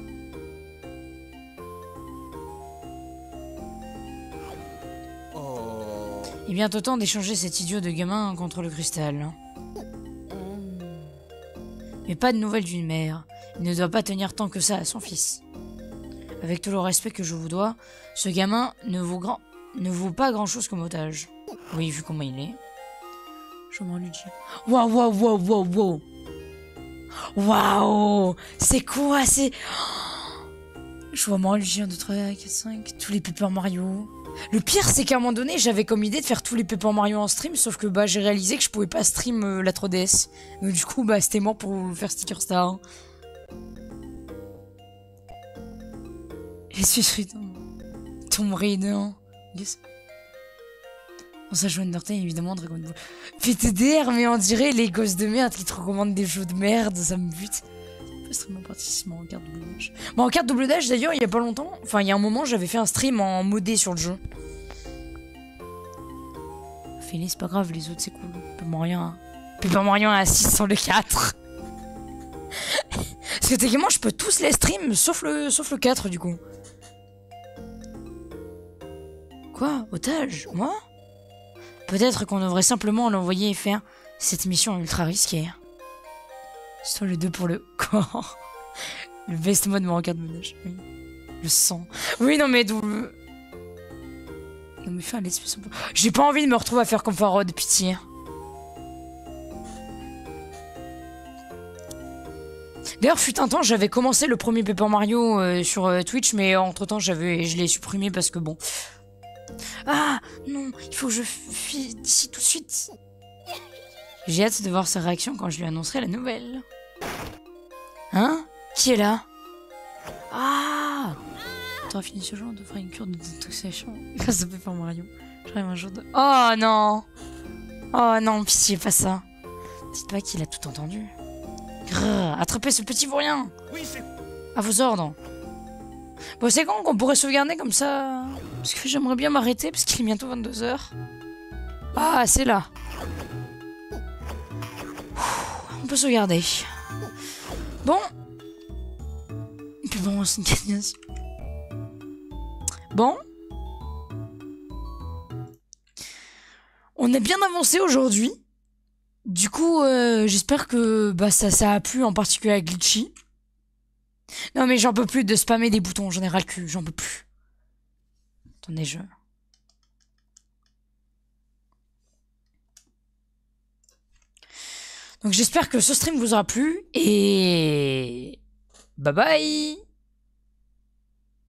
Il est bientôt temps d'échanger cet idiot de gamin contre le cristal. Mais pas de nouvelles d'une mère. Il ne doit pas tenir tant que ça à son fils. Avec tout le respect que je vous dois, ce gamin ne vaut pas grand-chose comme otage. Oui, vu comment il est. Je m'en lui dis. Waouh, waouh, waouh, waouh, waouh. Waouh. C'est quoi, c'est... Je vois moi, Luigi, 1, 2, 3, 4, 5, tous les Paper Mario. Le pire, c'est qu'à un moment donné, j'avais comme idée de faire tous les Paper Mario en stream, sauf que j'ai réalisé que je pouvais pas stream la 3DS. Donc du coup, c'était mort pour faire Sticker Star. Je suis fruitant. Tomb Raider. Yes. On ça joue Undertale, évidemment, Dragon Ball. PTDR, mais on dirait les gosses de merde qui te recommandent des jeux de merde, ça me bute. Pas stream en participant en carte doublage. Bon, en carte doublage, d'ailleurs, il y a pas longtemps, enfin, il y a un moment, j'avais fait un stream en modé sur le jeu. Fais-les, c'est pas grave, les autres, c'est cool. Paper Mario à 6 sur le 4. Parce que techniquement, je peux tous les streams, sauf le 4, du coup. Quoi? Otage? Moi? Peut-être qu'on devrait simplement l'envoyer faire cette mission ultra risquée. Soit le 2 pour le corps. Le best mode Mario Kart Monage. Oui. Le sang. Oui, non, mais d'où le... Non, mais faire l'espèce... J'ai pas envie de me retrouver à faire comme Farod, pitié. D'ailleurs, fut un temps, j'avais commencé le premier Paper Mario sur Twitch, mais entre-temps, je l'ai supprimé parce que bon... Ah non, il faut que je fuis d'ici tout de suite. J'ai hâte de voir sa réaction quand je lui annoncerai la nouvelle. Hein? Qui est là? Ah! T'auras fini ce jour, on te fera une cure de détoxification grâce à Paper Mario. J'arrive un jour de... Oh non! Oh non, pitié, pas ça. Dites pas qu'il a tout entendu. Grrr, attrapez ce petit vaurien! À vos ordres. Bon, c'est quand qu'on pourrait sauvegarder comme ça? Parce que j'aimerais bien m'arrêter parce qu'il est bientôt 22 h. Ah, c'est là. On peut sauvegarder. Bon. Et puis bon, c'est une cadenasse. Bon. On a bien avancé aujourd'hui. Du coup, j'espère que bah, ça a plu, en particulier à Glitchy. Non mais j'en peux plus de spammer des boutons, j'en ai ras le cul, j'en peux plus. Attendez, Donc j'espère que ce stream vous aura plu et... Bye bye.